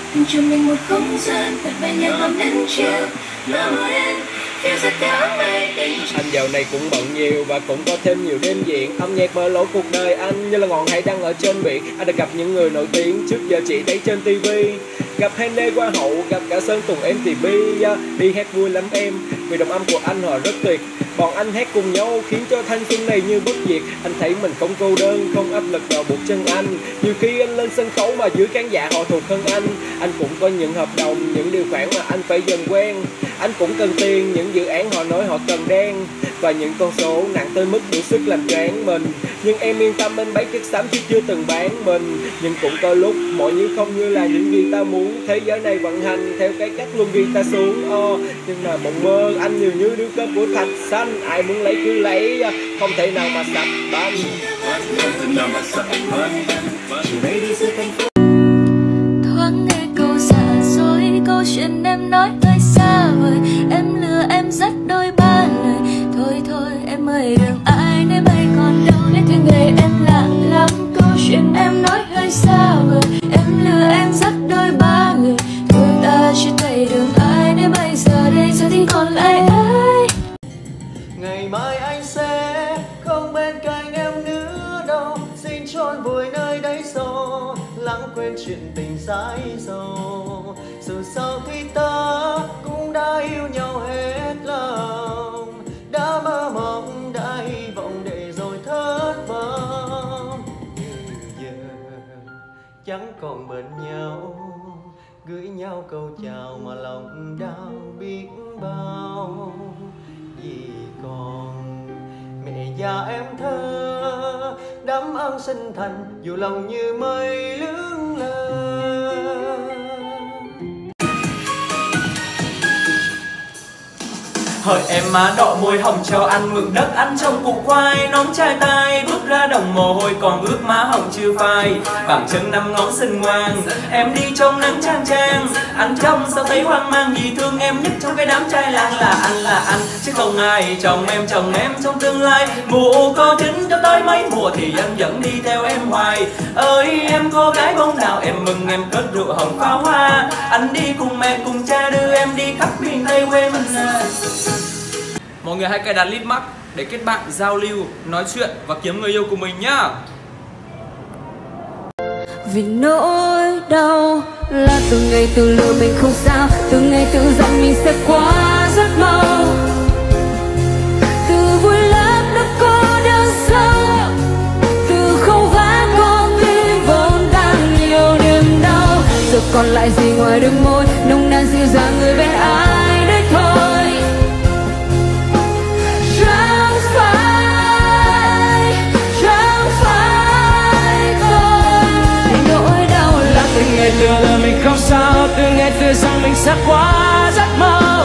Hình cho mình một không gian thật bên nhau hôm đến chiều. Mơ mơ đến phiêu giật tháng ngày tình.
Anh dạo này cũng bận nhiều và cũng có thêm nhiều đêm diễn. Âm nhạc mở lối cuộc đời anh như là ngọn hải đăng ở trên biển. Anh đã gặp những người nổi tiếng trước giờ chỉ thấy trên tivi. Gặp Hende Hoa hậu, gặp cả Sơn Tùng MTV. Đi hát vui lắm em, vì đồng âm của anh họ rất tuyệt. Bọn anh hát cùng nhau khiến cho thanh xuân này như bất diệt. Anh thấy mình không cô đơn, không áp lực vào buộc chân anh. Nhiều khi anh lên sân khấu mà dưới khán giả họ thuộc hơn anh. Anh cũng có những hợp đồng, những điều khoản mà anh phải dần quen. Anh cũng cần tiền, những dự án họ nói họ cần đen. Và những con số nặng tới mức đủ sức làm choáng mình. Nhưng em yên tâm, anh bấy chất xám chứ chưa từng bán mình. Nhưng cũng có lúc mọi như không như là những gì ta muốn. Thế giới này vận hành theo cái cách luôn ghi ta xuống. Nhưng mà mộng mơ anh nhiều như đứa cơm của thạch xanh. Ai muốn lấy cứ lấy, không thể nào mà sạch banh.
Thoáng nghe câu giả dối, câu chuyện em nói hơi xa vời. Em lừa em dắt đôi ba lời. Thôi thôi em ơi đừng ai nếu mây còn đâu. Để thương ngày em lạ lắm, câu chuyện em nói hơi xa vời. Em lừa em dắt đôi ba người. Thôi ta chia tay đừng ai nếu bây giờ đây giờ thì còn lại ai.
Ngày mai anh sẽ không bên cạnh em nữa đâu. Xin chôn vùi nơi đáy sâu, lãng quên chuyện tình dãi dầu. Dù sao thì ta cũng đã yêu nhau hết lòng, đã mơ mộng, đã hy vọng để rồi thất vọng. Giờ chẳng còn bên nhau, gửi nhau câu chào mà lòng đau biết bao. Vì còn mẹ già em thơ, đám ân sinh thành dù lòng như mây lững lờ.
Hỡi em má đọ môi hồng cho ăn mượn đất ăn trong củ khoai. Nón chai tai bước ra đồng mồ hôi còn ướt má hồng chưa phai. Bằng chân năm ngón xinh ngoan em đi trong nắng trang trang. Anh trông sao thấy hoang mang, vì thương em nhất trong cái đám trai làng là anh chứ không ai. Chồng em trong tương lai. Mùa có chính cho tới mấy mùa thì anh vẫn đi theo em hoài. Ơi em cô gái bông nào em mừng em kết rượu hồng pháo hoa. Anh đi cùng mẹ cùng cha đưa em đi khắp miền Tây quê mình. Mọi người hãy cài đặt Litmark để kết bạn, giao lưu, nói chuyện và kiếm người yêu của mình nhá.
Vì nỗi đau là từng ngày tự lừa mình không sao, từng ngày tự dặn mình sẽ qua rất mau. Từ vui lắm đã có đau sâu, từ không vã con tim vốn đang nhiều niềm đau. Giờ còn lại gì ngoài đôi môi nồng nàn dịu dàng người bên ai đấy thôi.
Từng ngày tự lừa mình không sao, từng ngày tự rằng mình sẽ qua rất mau.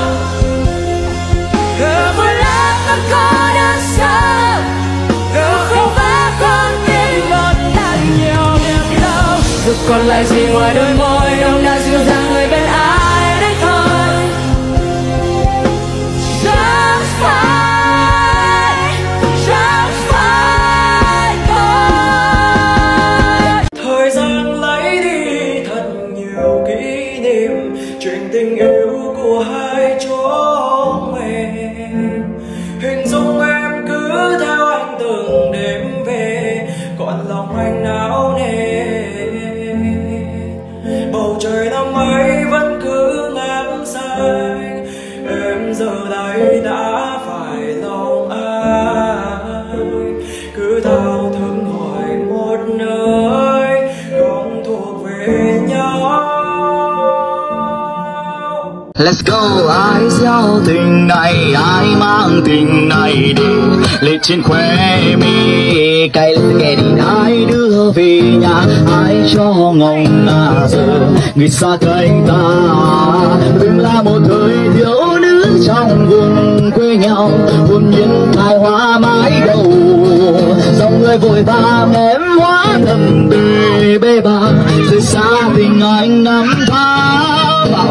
Từ vui lắm đã có đau sâu, từ không vã con tim vốn đang nhiều niềm đau.
Giờ còn lại gì ngoài đôi môi nồng nàn dịu dàng người bên ai đấy thôi.
Chẳng phải thôi.
Thời gian lấy đi thật nhiều kỷ niệm, chuyện tình yêu của hai chúng mình. Hình dung em cứ theo anh từng đêm về, còn lòng anh não nề. Bầu trời năm ấy vẫn cứ ngắm xanh, em giờ đây đã phải lòng anh. Cứ thao thức hỏi một nơi không thuộc về nhau.
Let's go. Ai gieo tình này, ai mang tình này đi, lệ trên khóe mi cay kẻ đi. Ai đưa về nhà, ai cho ngóng ngả giờ người xa cách ta. Từng là một thời thiếu nữ trong vùng quê nhau, hồn nhiên tài hoa mãi đầu. Dòng người vội vã ném hóa ngầm bề bê bà, rời xa tình anh năm tháng.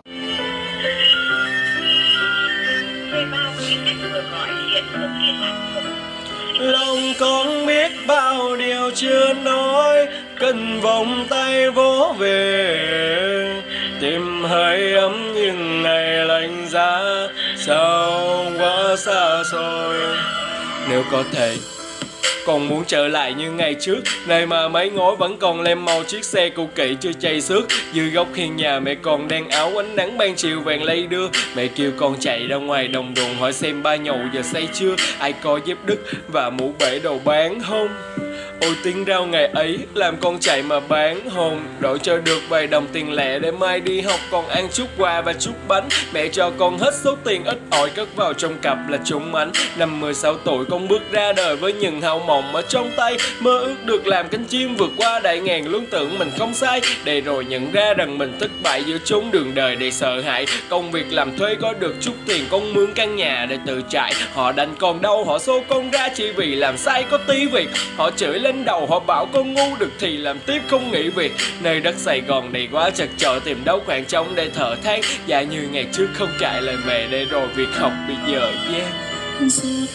Lòng con biết bao điều chưa nói, cần vòng tay vỗ về.
tim hơi ấm nhưng ngày lạnh giá sao quá xa xôi. Nếu có thể còn muốn trở lại như ngày trước, nơi mà mấy ngói vẫn còn lem màu chiếc xe cũ kỹ chưa chảy xước. Dưới góc hiên nhà mẹ còn đang áo ánh nắng ban chiều vàng lây đưa. Mẹ kêu con chạy ra ngoài đồng ruộng hỏi xem ba nhậu giờ say chưa, ai có dép đứt và mũ bể đồ bán không. Ôi tiếng rao ngày ấy làm con chạy mà bán hồn, đổi cho được vài đồng tiền lẻ để mai đi học còn ăn chút quà và chút bánh. Mẹ cho con hết số tiền ít ỏi cất vào trong cặp là trúng mánh. Năm 16 tuổi con bước ra đời với những hào mộng ở trong tay, mơ ước được làm cánh chim vượt qua đại ngàn, luôn tưởng mình không sai, để rồi nhận ra rằng mình thất bại giữa chốn đường đời đầy sợ hãi. Công việc làm thuê có được chút tiền, con mướn căn nhà để tự trải. Họ đánh con đau, họ xô con ra chỉ vì làm sai có tí việc. Họ chửi lên đầu, họ bảo con ngu được thì làm tiếp không nghỉ việc. Nơi đất Sài Gòn đầy quá chật chội, tìm đâu khoảng trống để thở than. Dạ như ngày trước không cãi lời mẹ, để rồi việc học bây giờ gian.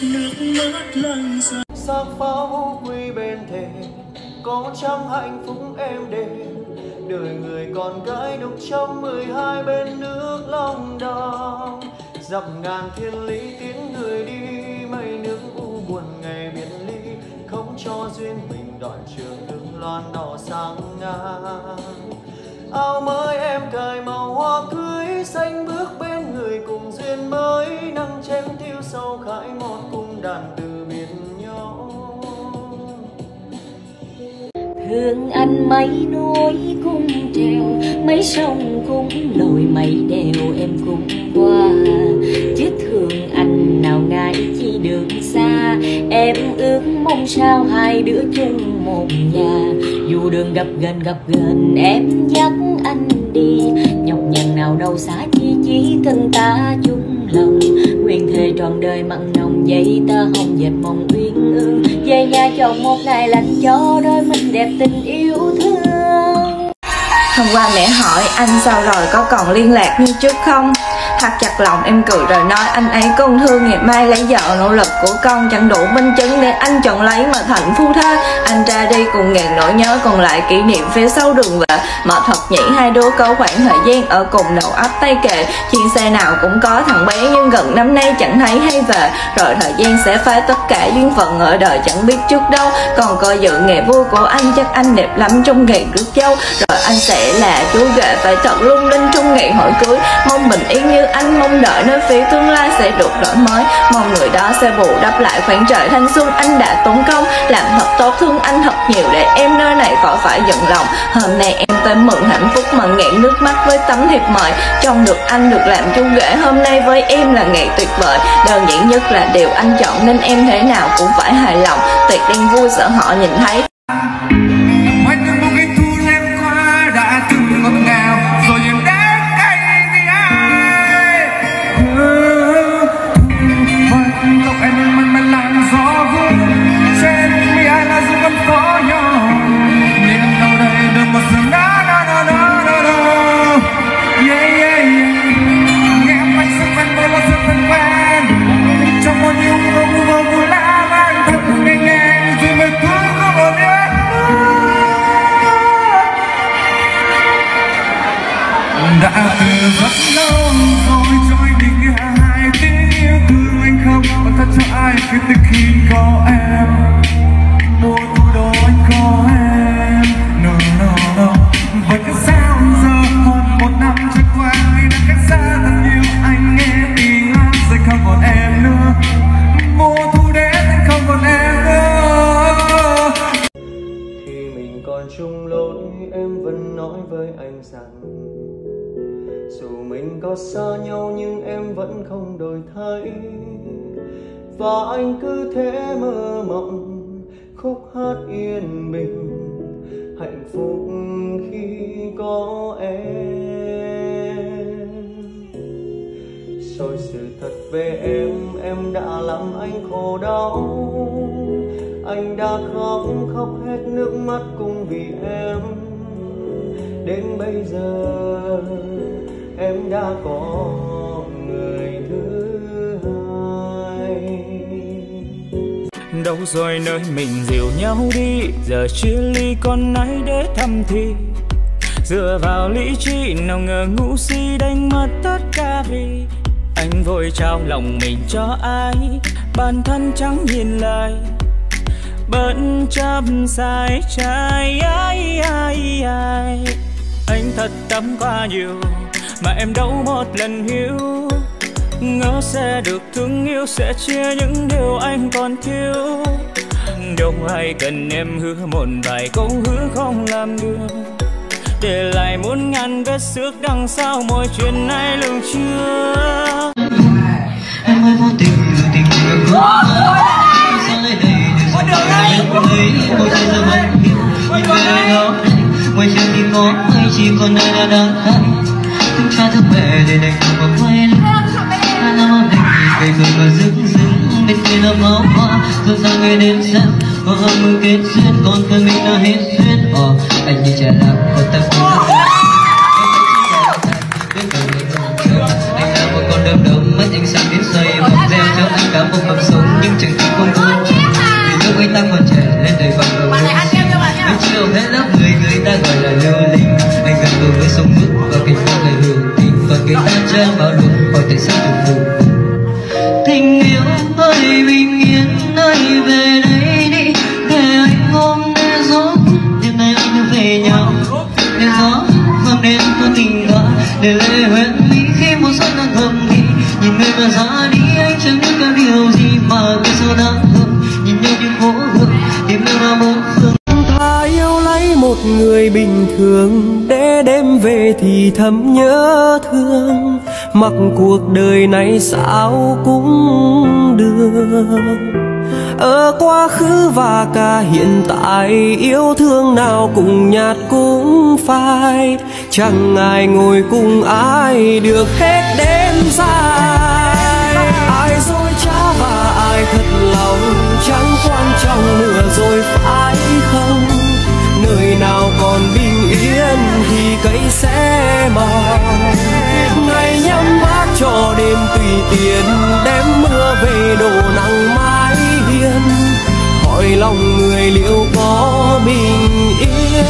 Sắc pháo quy bên thề, có chăng hạnh phúc em đêm. Đời người con gái độc trong 12 bên nước Long Đong. Dặm ngàn thiên lý tiếng người đi, mây nước u buồn ngày biệt ly. Không cho duyên mình đoạn trường hương loan đỏ sáng ngang. Áo mới em cài màu hoa cưới, xanh bước bên người cùng duyên mới. Nắng chém thiêu sâu khãi một cung đàn từ biệt nhau.
Thương anh mấy núi cung treo, mấy sông cũng lội mấy đèo em cũng qua. Chứ thương anh nào ngại chi đường xa, em ước mong sao hai đứa chung một nhà. Dù đường gặp gần em dắt anh đi, nhọc nhằn nào đâu xa chi chỉ thân ta chung lòng. Nguyện thề trọn đời mặn nồng dây ta hồng dệt mong uyên ương. Về nhà chồng một ngày lạnh cho đôi mình đẹp tình yêu thương.
Hôm qua mẹ hỏi anh sao rồi, có còn liên lạc như trước không? Thật chặt lòng em cười rồi nói anh ấy con thương ngày mai lấy vợ, nỗ lực của con chẳng đủ minh chứng để anh chọn lấy mà thành phu thê. Anh ra đi cùng ngàn nỗi nhớ còn lại kỷ niệm phía sau đường về. Mà thật nhỉ hai đứa có khoảng thời gian ở cùng đầu ấp tay kề, chuyến xe nào cũng có thằng bé nhưng gần năm nay chẳng thấy hay về. Rồi thời gian sẽ phá tất cả duyên phận ở đời chẳng biết trước đâu. Còn coi dự ngày vui của anh chắc anh đẹp lắm trong ngày rước dâu. Rồi anh sẽ là chú rể phải thật lung linh trong ngày hỏi cưới. Mong bình yên như anh, mong đợi nơi phía tương lai sẽ được đổi mới. Mong người đó sẽ bù đắp lại khoảng trời thanh xuân anh đã tốn công. Làm thật tốt thương anh thật nhiều để em nơi này khỏi phải giận lòng. Hôm nay em tới mừng hạnh phúc mà nghẹn nước mắt với tấm thiệp mời. Trông được anh được làm chú rể hôm nay với em là ngày tuyệt vời. Đơn giản nhất là điều anh chọn nên em thế nào cũng phải hài lòng. Tuyệt đang vui sợ họ nhìn thấy.
Ngọt ngào rồi em đã cay vì ai. Vẫn lúc em mình làn gió vương trên mi ai là dù vẫn có nhau. Nên đâu đây đừng một dừng đó. Yeah yeah yeah. Nghe anh sức quen với là rất thân quen. Trong bao nhiêu vô la mang thật nghe rồi mới thương có một đêm. Đã từ rất lâu rồi trôi đi hai tiếng yêu thương anh không còn thật cho ai kể từ khi có em. Mùa thu đó anh có em. No. Vậy cứ sao giờ hơn một năm trôi qua vì đã cách xa thật nhiều. Anh nghe tiếng anh sẽ không còn em nữa. Mùa thu đến anh không còn em nữa.
Khi mình còn chung lối em vẫn nói với anh rằng dù mình có xa nhau nhưng em vẫn không đổi thay. Và anh cứ thế mơ mộng khúc hát yên bình, hạnh phúc khi có em. Rồi sự thật về em đã làm anh khổ đau. Anh đã khóc hết nước mắt cùng vì em. Đến bây giờ em đã có người thứ hai.
Đâu rồi nơi mình dìu nhau đi, giờ chia ly còn ai để thăm thì. Dựa vào lý trí nào ngờ ngu si đánh mất tất cả vì anh vội trao lòng mình cho ai, bản thân chẳng nhìn lại, bất chấp sai trái. Anh thật tâm quá nhiều mà em đâu một lần hiểu, ngỡ sẽ được thương yêu, sẽ chia những điều anh còn thiếu. Đâu ai cần em hứa một vài câu hứa không làm được, để lại muôn ngàn vết xước đằng sau mọi chuyện này lường chưa.
Em ơi vô tình tình người quá sao lại đây để rồi em thấy mỗi ngày giờ vẫn hiểu nhìn về nơi đó ngoài trời thì có mây chỉ còn nơi đã đắng cay thương cha thương mẹ để đành không có quay lưng hai năm ôm đành cây cười và dưng dưng bên kia là máu hoa rồi sang ngày đêm sáng có âm mưu kết duyên còn phần mình đã hết duyên anh như trẻ lạc của ta anh là một con đom đóm mắt anh sáng đến say một gieo cho anh cả một mầm sống nhưng chẳng thích không vui vì lúc anh ta còn trẻ lên đời bằng đầu anh chưa hết lớp người ta gọi là lưu linh anh gần gũi với sông nước và cảnh phong lời hưởng tình còn người ta chơi bao lúc hỏi tại sao trùng phùng tình yêu ơi bình yên ơi về đây đi để anh ôm nghe gió đêm nay anh đưa về nhau để gió vang đến có tình đó để lệ hoen mi khi mùa xuân đang thầm thì nhìn người mà ra đi anh chẳng biết có điều gì mà cái số đáng thương nhìn nhau như phố hương tìm đâu ra bốn phương.
Thà yêu lấy một người bình thường để đêm về thì thầm nhớ thương, mặc cuộc đời này sao cũng được. Ở quá khứ và cả hiện tại yêu thương nào cũng nhạt cũng phai, chẳng ai ngồi cùng ai được hết đêm dài. Ai dối trá và ai thật lòng chẳng quan trọng nữa rồi phải không? Nơi nào còn bình yên thì cây sẽ mọc, ngày nhắm mắt cho đêm tùy tiện đem mưa về đổ nắng mái hiên, hỏi lòng người liệu có bình yên.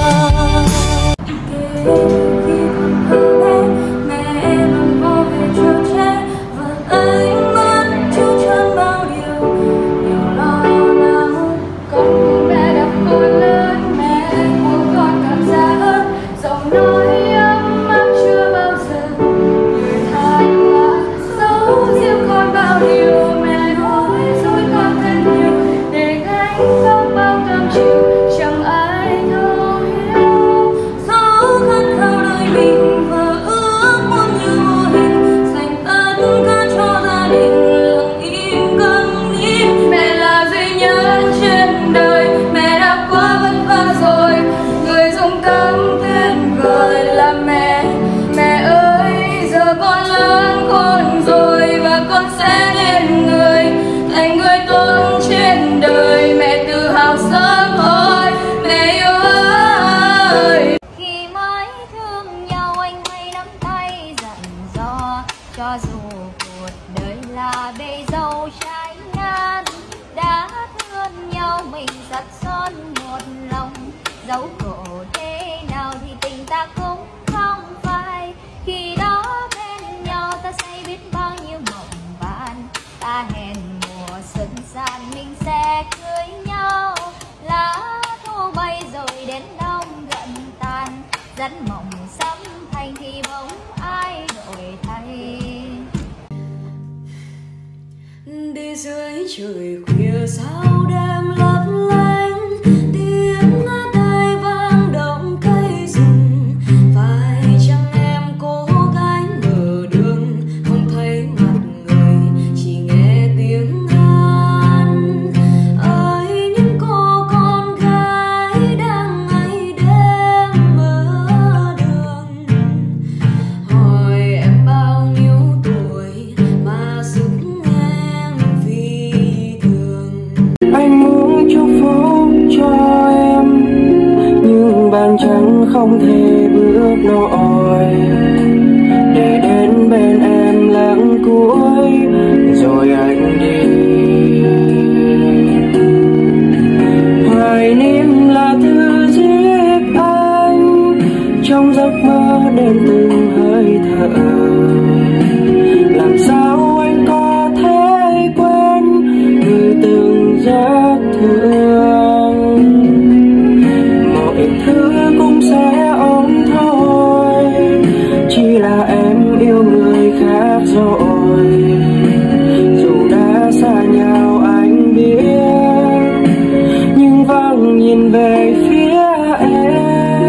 Cho dù cuộc đời là bể dâu trái ngang, đã thương nhau mình dắt son một lòng, dẫu khổ thế nào thì tình ta cũng không phai. Khi đó bên nhau ta say biết bao nhiêu mộng vàn, ta hẹn mùa xuân san mình sẽ cưới nhau. Lá thu bay rồi đến đông gần tàn, dẫn mộng sắp thành thì bóng ai đổi thay.
Đi dưới trời khuya sao đêm lấp lánh, tiếng tai vang động cây rừng. Phải chăng em cố gắng mở đường, không thấy mặt người chỉ nghe tiếng hát. Ơi những cô con gái đang ngày đêm ở đường, hỏi em bao nhiêu tuổi mà sức
anh muốn chúc phúc cho em, nhưng bàn chân không thể bước nổi để đến bên em lần cuối rồi anh đi. Hoài niệm là thứ giết anh trong Làm sao anh có thể quên người từng rất thương. Mọi thứ cũng sẽ ổn thôi, chỉ là em yêu người khác rồi. Dù đã xa nhau anh biết, nhưng vẫn nhìn về phía em.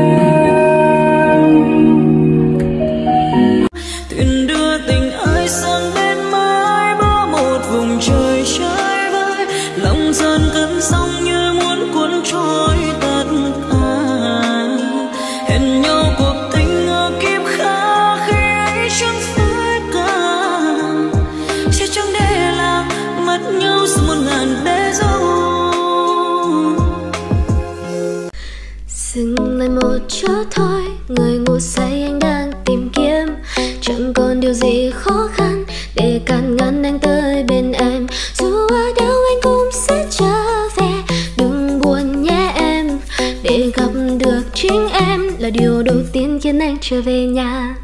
Thuyền đưa tình ơi sang bên mai, bỏ một vùng trời trái vơi. Lòng dần cơn sóng như muốn cuốn trôi tất cả. Hẹn nhau cuộc tình ở kiếp khác, khi ấy chẳng phải cả. Sẽ chẳng để là mất nhau sau 1000 bể dâu.
Dừng lại một chút thôi, người ngủ say anh đang tìm kiếm. Chẳng còn điều gì khó khăn để can ngăn anh tới bên em. Dù ở đâu anh cũng sẽ trở về, đừng buồn nhé em. Để gặp được chính em là điều đầu tiên khiến anh trở về nhà.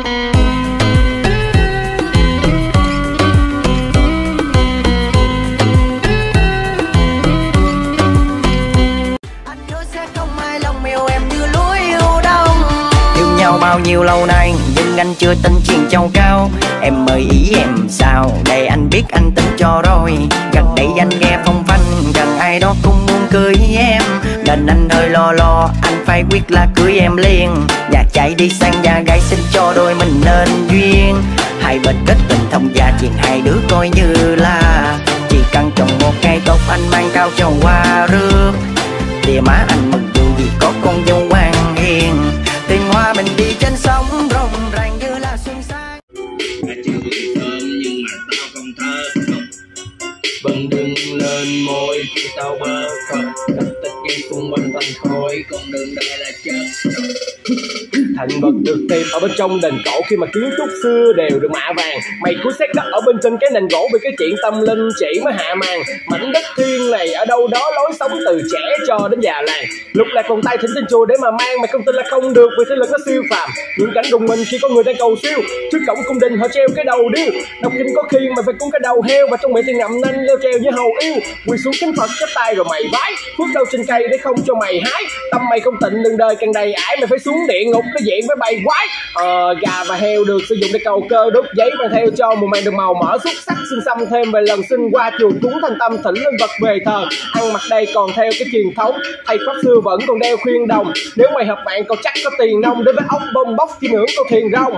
Bao nhiêu lâu nay nhưng anh chưa tin chuyện châu cao. Em ơi ý em sao để anh biết anh tin cho rồi. Gần đây anh nghe phong phanh gần ai đó cũng muốn cưới em, nên anh hơi lo anh phải quyết là cưới em liền. Và chạy đi sang nhà gái xin cho đôi mình nên duyên. Hai bên kết tình thông gia chuyện hai đứa coi như là chỉ cần trồng một cây tốt anh mang cao cho hoa rước. Tia má anh mừng dù vì có con dâu ngoan hiền. Tình hoa mình đi trên sóng rộng ràng như là xuân sang.
Chưa gửi thơm nhưng mà tao không thơ không. Bần đừng lên môi khi tao bơ không. Tất tất gây xung quanh thành khói, con đường đây là chết. Thành vật được tìm ở bên trong đền cổ khi mà kiến trúc xưa đều được mạ vàng. Mày cuối xét đất ở bên trên cái nền gỗ vì cái chuyện tâm linh chỉ mới hạ màn. Mảnh đất thiên này ở đâu đó lối sống từ trẻ cho đến già làng. Lúc là còn tay thỉnh trên chùa để mà mang, mày không tin là không được vì thế lực nó siêu phàm. Những cảnh rùng mình khi có người đang cầu siêu. Trước cổng cung đình họ treo cái đầu điêu. Đọc kinh có khi mày phải cúng cái đầu heo, và trong miệng thì ngậm nanh leo treo như hầu yêu. Quỳ xuống kính Phật chắp tay rồi mày vái, phước đâu trên cây để không cho mày hái. Tâm mày không tịnh đừng đời càng đầy ải, mày phải xuống địa ngục đối diện với bầy quái. Gà và heo được sử dụng để cầu cơ đốt giấy mang theo cho mùa màng được màu mỡ xuất sắc xinh xăm thêm vài lần xin qua chùa cúng thành tâm thỉnh linh vật về thờ. Ăn mặc đây còn theo cái truyền thống, thầy pháp xưa vẫn còn đeo khuyên đồng. Nếu mày hợp bạn còn chắc có tiền nông, đến với ốc bông bóc khi hưởng câu thuyền rong.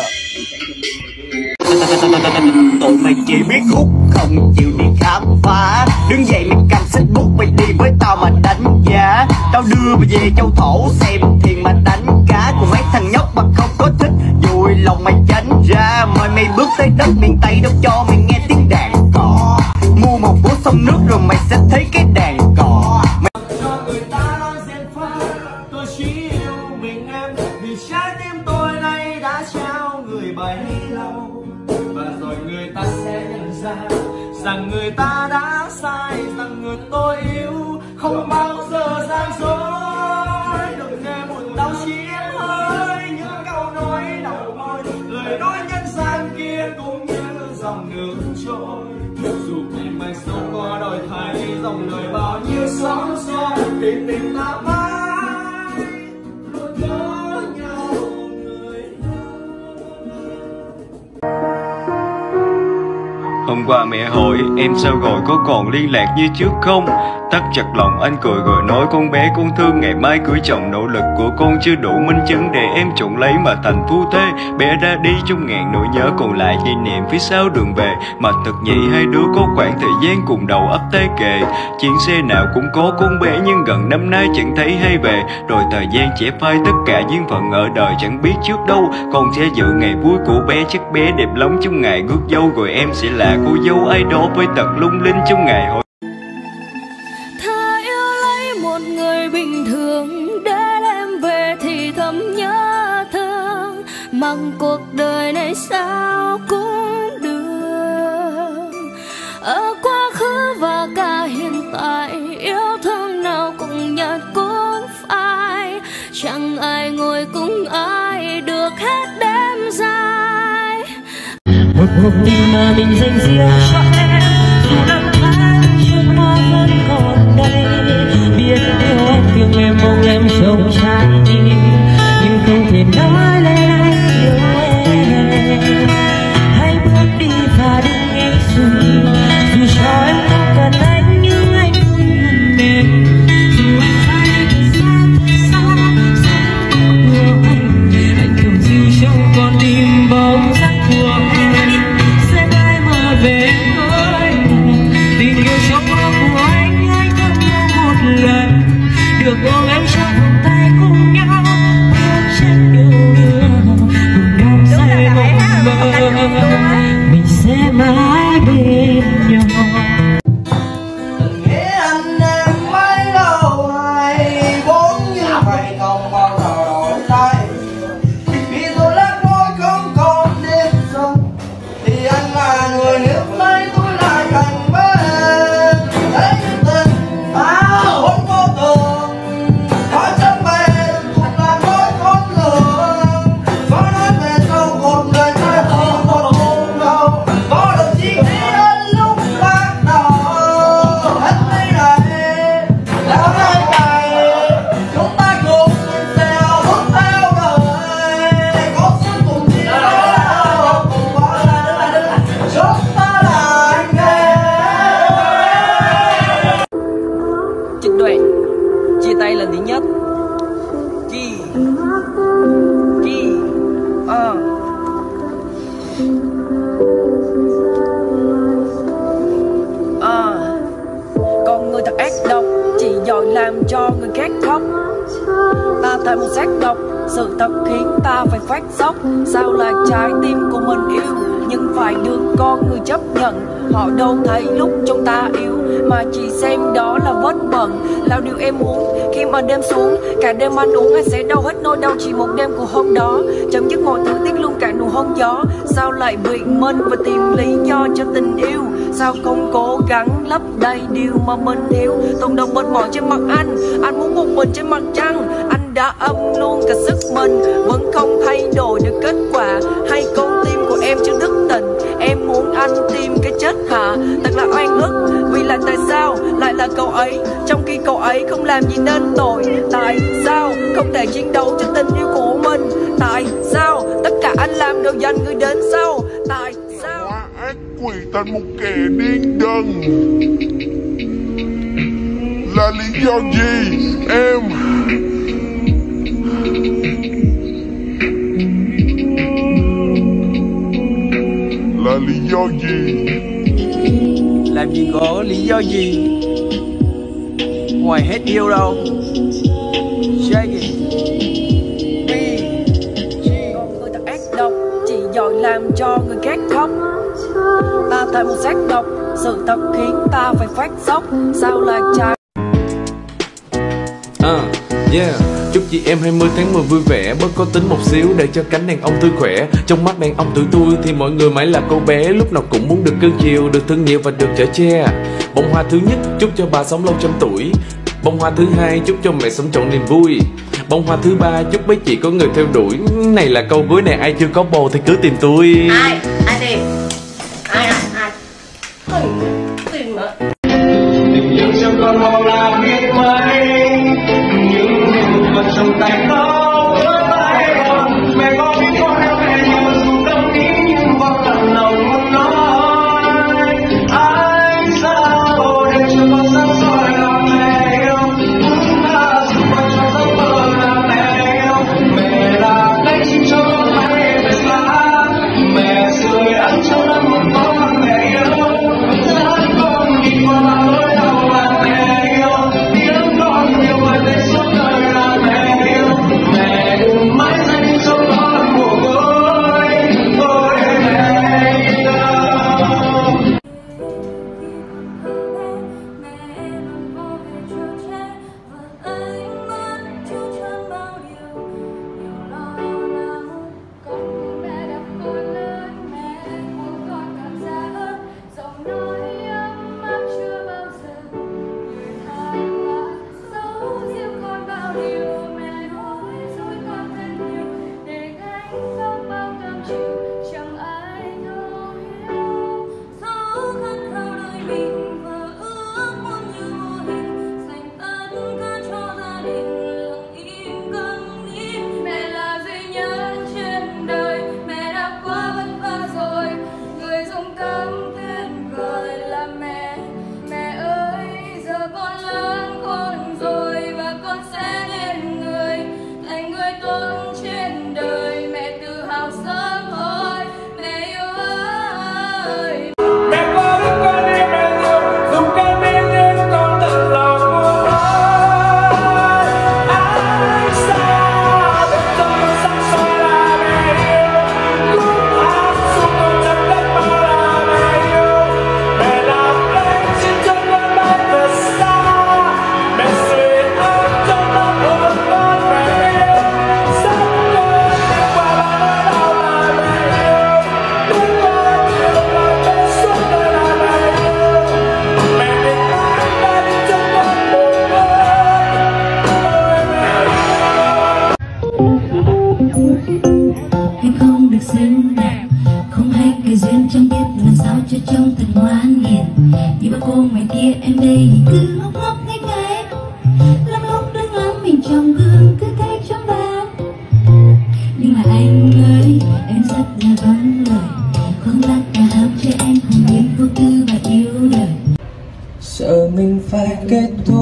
Tụi mày chỉ biết hút không chịu đi khám phá. Đứng dậy mày cầm xích bút mày đi với tao mà đánh giá. Tao đưa mày về châu thổ xem thiền mà đánh cá. Cùng mấy thằng nhóc mà không có thích vui lòng mày tránh ra. Mời mày bước tới đất miền Tây đâu cho mày nghe tiếng đàn cò. Mua một búa sông nước rồi mày sẽ thấy cái đàn cò.
Cho người ta nói dèm pha, tôi chỉ yêu mình em. Vì trái tim tôi nay đã trao người bấy lâu. Và rồi người ta sẽ nhận ra rằng người ta đã sai, rằng người tôi yêu không bao giờ gian dối. Đừng nghe buồn đau chỉ em ơi những câu nói đầu môi, lời nói nhân gian kia cũng như dòng nước trôi. Dù tìm mạch sâu qua đồi thay dòng đời bao nhiêu sóng gió, tình tình ta mãi luôn nhớ nhau người.
Hôm qua mẹ hỏi em sao rồi có còn liên lạc như trước không? Tắt chặt lòng anh cười rồi nói con bé con thương ngày mai cưới chồng. Nỗ lực của con chưa đủ minh chứng để em chọn lấy mà thành phu thê. Bé đã đi trong ngàn nỗi nhớ còn lại dây niệm phía sau đường về. Mà thật nhị hai đứa có khoảng thời gian cùng đầu ấp tay kề. Chuyến xe nào cũng có con bé nhưng gần năm nay chẳng thấy hay về. Rồi thời gian trẻ phai tất cả duyên phận ở đời chẳng biết trước đâu. Con sẽ dự ngày vui của bé chắc bé đẹp lắm trong ngày rước dâu. Rồi em sẽ là cô dâu ai đó với tật lung linh trong ngày hội.
Bình thường để em về thì thầm nhớ thương, mặc cuộc đời này sao cũng được. Ở quá khứ và cả hiện tại, yêu thương nào cũng nhạt cũng phai. Chẳng ai ngồi cùng ai được hết đêm dài.
một cuộc tình mà mình dành riêng cho em. Dù năm tháng trôi qua vẫn còn đây, biết yêu em thương em mong em trong trái tim, nhưng không thể nói lên anh yêu em. Hãy bước đi và đừng nghĩ suy, dù cho em không cần anh nhưng anh luôn gần em. Dù anh phải đi xa của anh thường dịu trong con tim bóng sắc của anh sẽ mãi mơ về với tình yêu trong lòng của anh thầm mong một lần được ôm em trong vòng tay cùng nhau bước chân yêu đương cùng đắm say mộng mơ mình sẽ mãi bên nhau.
Anh em mấy lâu nay vốn như vậy không bao giờ đổi thay, vì tôi lát môi không còn đêm xuân thì anh là người nước lấy tôi lại gần bên. Thấy những tình áo hôn vô tường nói chân bền cũng là nói khôn lường, có nói về câu một người ta không một hôn đâu, có được chi ký anh lúc bắt đầu hết đây này đã hai ngày chúng ta cùng theo bước theo đời, có sức cùng đi đâu cùng bỏ lại chúng ta là anh em.
Trịnh Đoàn chia tay lần thứ nhất. Con người thật ác độc, chỉ giỏi làm cho người khác khóc. Ta thành một xác độc, sự thật khiến ta phải phát sốc. Sao là trái tim của mình yêu nhưng phải được con người chấp nhận. Họ đâu thấy lúc chúng ta yêu mà chỉ xem đó là vết bẩn. Là điều em muốn khi mà đêm xuống, cả đêm ăn uống anh sẽ đau hết nỗi đau chỉ một đêm của hôm đó. Chấm dứt mọi thứ tiếc luôn cả nụ hôn gió. Sao lại biện minh và tìm lý do cho tình yêu? Sao không cố gắng lấp đầy điều mà mình thiếu? Tồn động mệt mỏi trên mặt anh muốn một mình trên mặt trăng. Anh đã âm luôn cả sức mình, vẫn không thay đổi được kết quả. Hay con tim của em chưa thức tỉnh, em muốn anh tìm cái chết hả? Thật là oan ức, vì là tại sao lại là cậu ấy, trong khi cậu ấy không làm gì nên tội. Tại sao không thể chiến đấu cho tình yêu của mình? Tại sao tất cả anh làm đều dành người đến sau? Tại sao
ác quỷ thành một kẻ điên đần? Là lý do gì em? Là lý do gì?
Làm gì có lý do gì ngoài hết yêu đâu. Shake it. Con người thật ác độc, chỉ giỏi làm cho người khác khóc. Ta thành một xác độc, sự thật khiến ta phải phát sốc. Sao là trái
Yeah. Chúc chị em 20 tháng 10 vui vẻ, bớt có tính một xíu để cho cánh đàn ông tươi khỏe. Trong mắt đàn ông tụi tôi thì mọi người mãi là cô bé, lúc nào cũng muốn được cưng chiều, được thương nhiều và được chở che. Bông hoa thứ nhất chúc cho bà sống lâu trăm tuổi. Bông hoa thứ hai chúc cho mẹ sống trọn niềm vui. Bông hoa thứ ba chúc mấy chị có người theo đuổi. Này là câu cuối này, ai chưa có bồ thì cứ tìm tôi.
Ai tìm? Ai? Tìm mà.
Tình yêu trong con mong là biết mấy, những điều vật trong tay không vỡ tay không. Mẹ có biết con em mẹ nhiều dù tâm ý nhưng vẫn tận lòng muốn nói. Anh sao để cho con sáng soi là mẹ yêu, muốn ta giúp con trong giấc mơ là mẹ yêu. Mẹ là cánh chim cho con bay về xa, mẹ sưởi ấm trong nắng một con mẹ yêu. Dẫn con đi qua bao nỗi đau là mẹ yêu, tiếng con yêu ơi về suốt đời là mẹ yêu.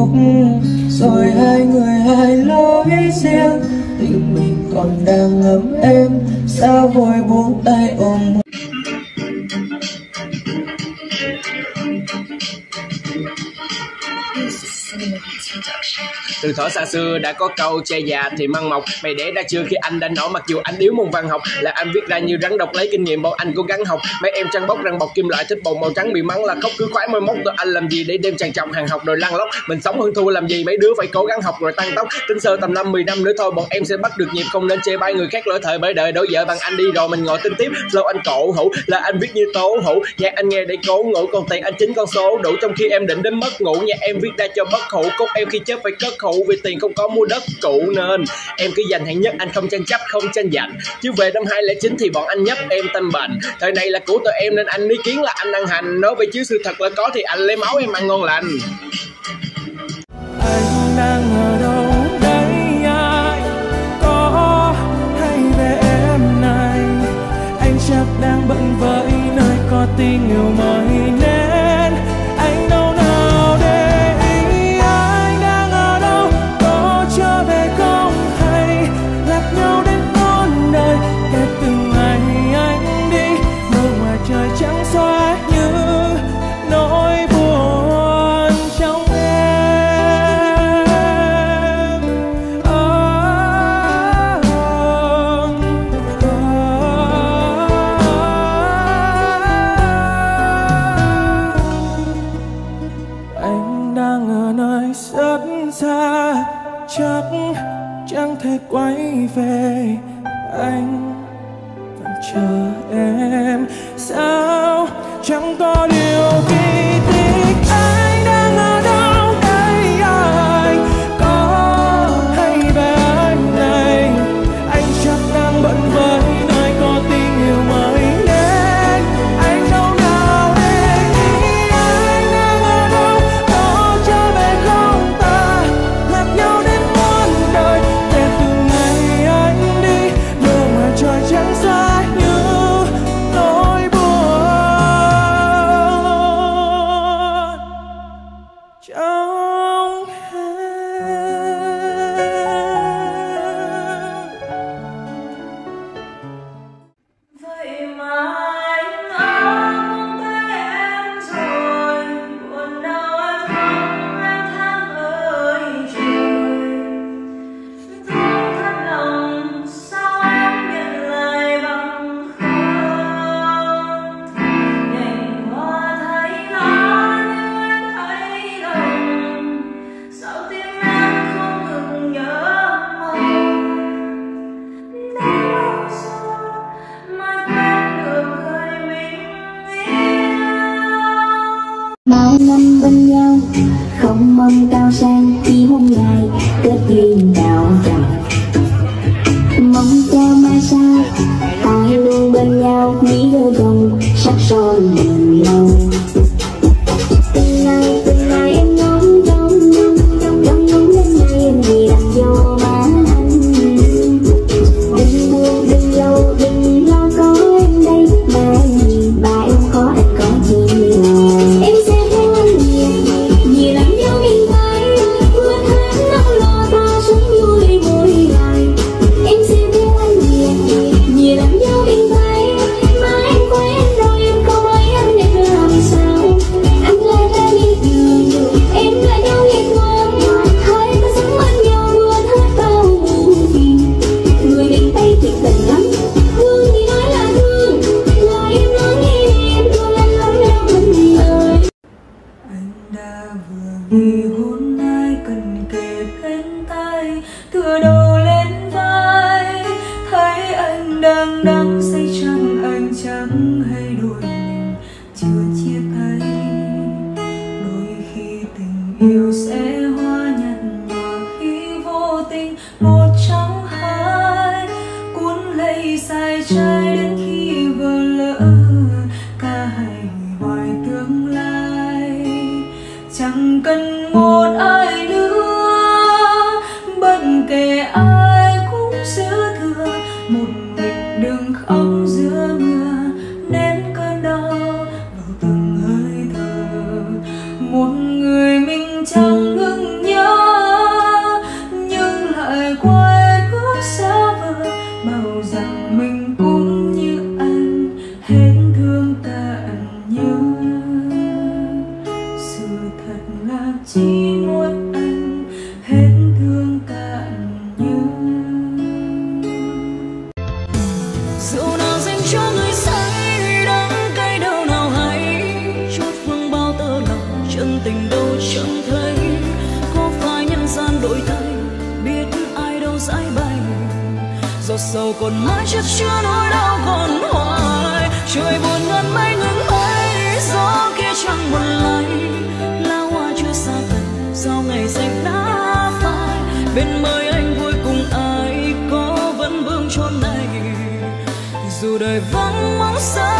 rồi hai người hai lối riêng. Tình mình còn đang ấm êm, sao vội buông tay ôm.
Từ thuở xa xưa đã có câu che già thì măng mọc, mày đẻ ra chưa khi anh đã nổi, mặc dù anh yếu môn văn học là anh viết ra như rắn độc, lấy kinh nghiệm bọn anh cố gắng học. Mấy em trăng bóc răng bọc kim loại thích bồn màu trắng bị mắng là khóc, cứ khoái môi móc tụi anh làm gì để đêm tràn trọc hàng học rồi lăn lóc. Mình sống hơn thua làm gì, mấy đứa phải cố gắng học rồi tăng tốc. Tính sơ tầm 5-10 năm nữa thôi bọn em sẽ bắt được nhịp, không nên chê bai người khác lỗi thời bởi đời đổi vợ bằng anh đi rồi mình ngồi tính tiếp. Flow anh cổ hủ là anh viết như tố hủ, nhạc anh nghe để cố ngủ, còn tiền anh chính con số đủ, trong khi em định đến mất ngủ. Nhạc em viết ra cho bất hủ, cốt em khi chết phải cất hủ, vì tiền không có mua đất cũ nên em cứ giành hạng nhất, anh không tranh chấp không tranh giành. Chứ về năm 2009 thì bọn anh nhấp em tâm bệnh, thời này là của tụi em nên anh ý kiến là anh ăn hành, nói về chứ sự thật là có thì anh lấy máu em ăn ngon lành.
Anh đang ở đâu đây, ai có hay về em này? Anh chắc đang bận với nơi có tình yêu mới nên anh đâu nào để ý. Anh đang ở đâu, có trở về không hay gặp nhau đến muôn đời. Kể từ ngày anh đi, mưa ngoài trời trắng xóa như nỗi buồn trong xa, chắc chẳng thể quay về. Anh vẫn chờ em, sao chẳng có điều kỳ tích. Anh đang ở đâu đây, anh có hay về anh này? Anh chắc đang bận với nơi có tình yêu mới nên anh đâu nào để ý. Anh đang ở đâu, có trở về không ta gặp nhau đến muôn đời. Kể từ ngày anh đi, mưa ngoài trời trắng xa như nỗi buồn trong
vậy mà anh ôm tay em rồi, buồn đau em không em than ơi trời. Thương thật lòng sao em nhận lại bằng không? Nhành hoa thấy lá nhưng em thấy đồng, sao tim em không ngừng nhớ mong. Đã bao giờ mai quên được người mình yêu.
Bao năm bên nhau không mong cao sang, chỉ hôm ngày kết duyên đạo tràng. Mong cho mai sau ta luôn bên nhau, nghĩ đôi gồng sắc son bền lâu. Từng ngày em ngóng trông đến ngày em vì làm dâu má anh. Đừng buồn đừng lâu đừng lo có em đây, mà em nhìn ba em có anh có gì rồi. Em sẽ theo anh vì làm dâu miền Tây, quên hết nỗi lo ta sống vui mỗi ngày. Em sẽ theo anh vì làm dâu miền Tây, mà em quen rồi em không ai
sầu còn mãi chất chứa nỗi đau còn hoài. Trời buồn ngân mây ngừng bay, gió kia chẳng buồn lay, lá hoa chưa xa tận sau ngày xanh đã phai. Bên mới anh vui cùng ai có vẫn vương chốn này, dù đời vắng bóng xa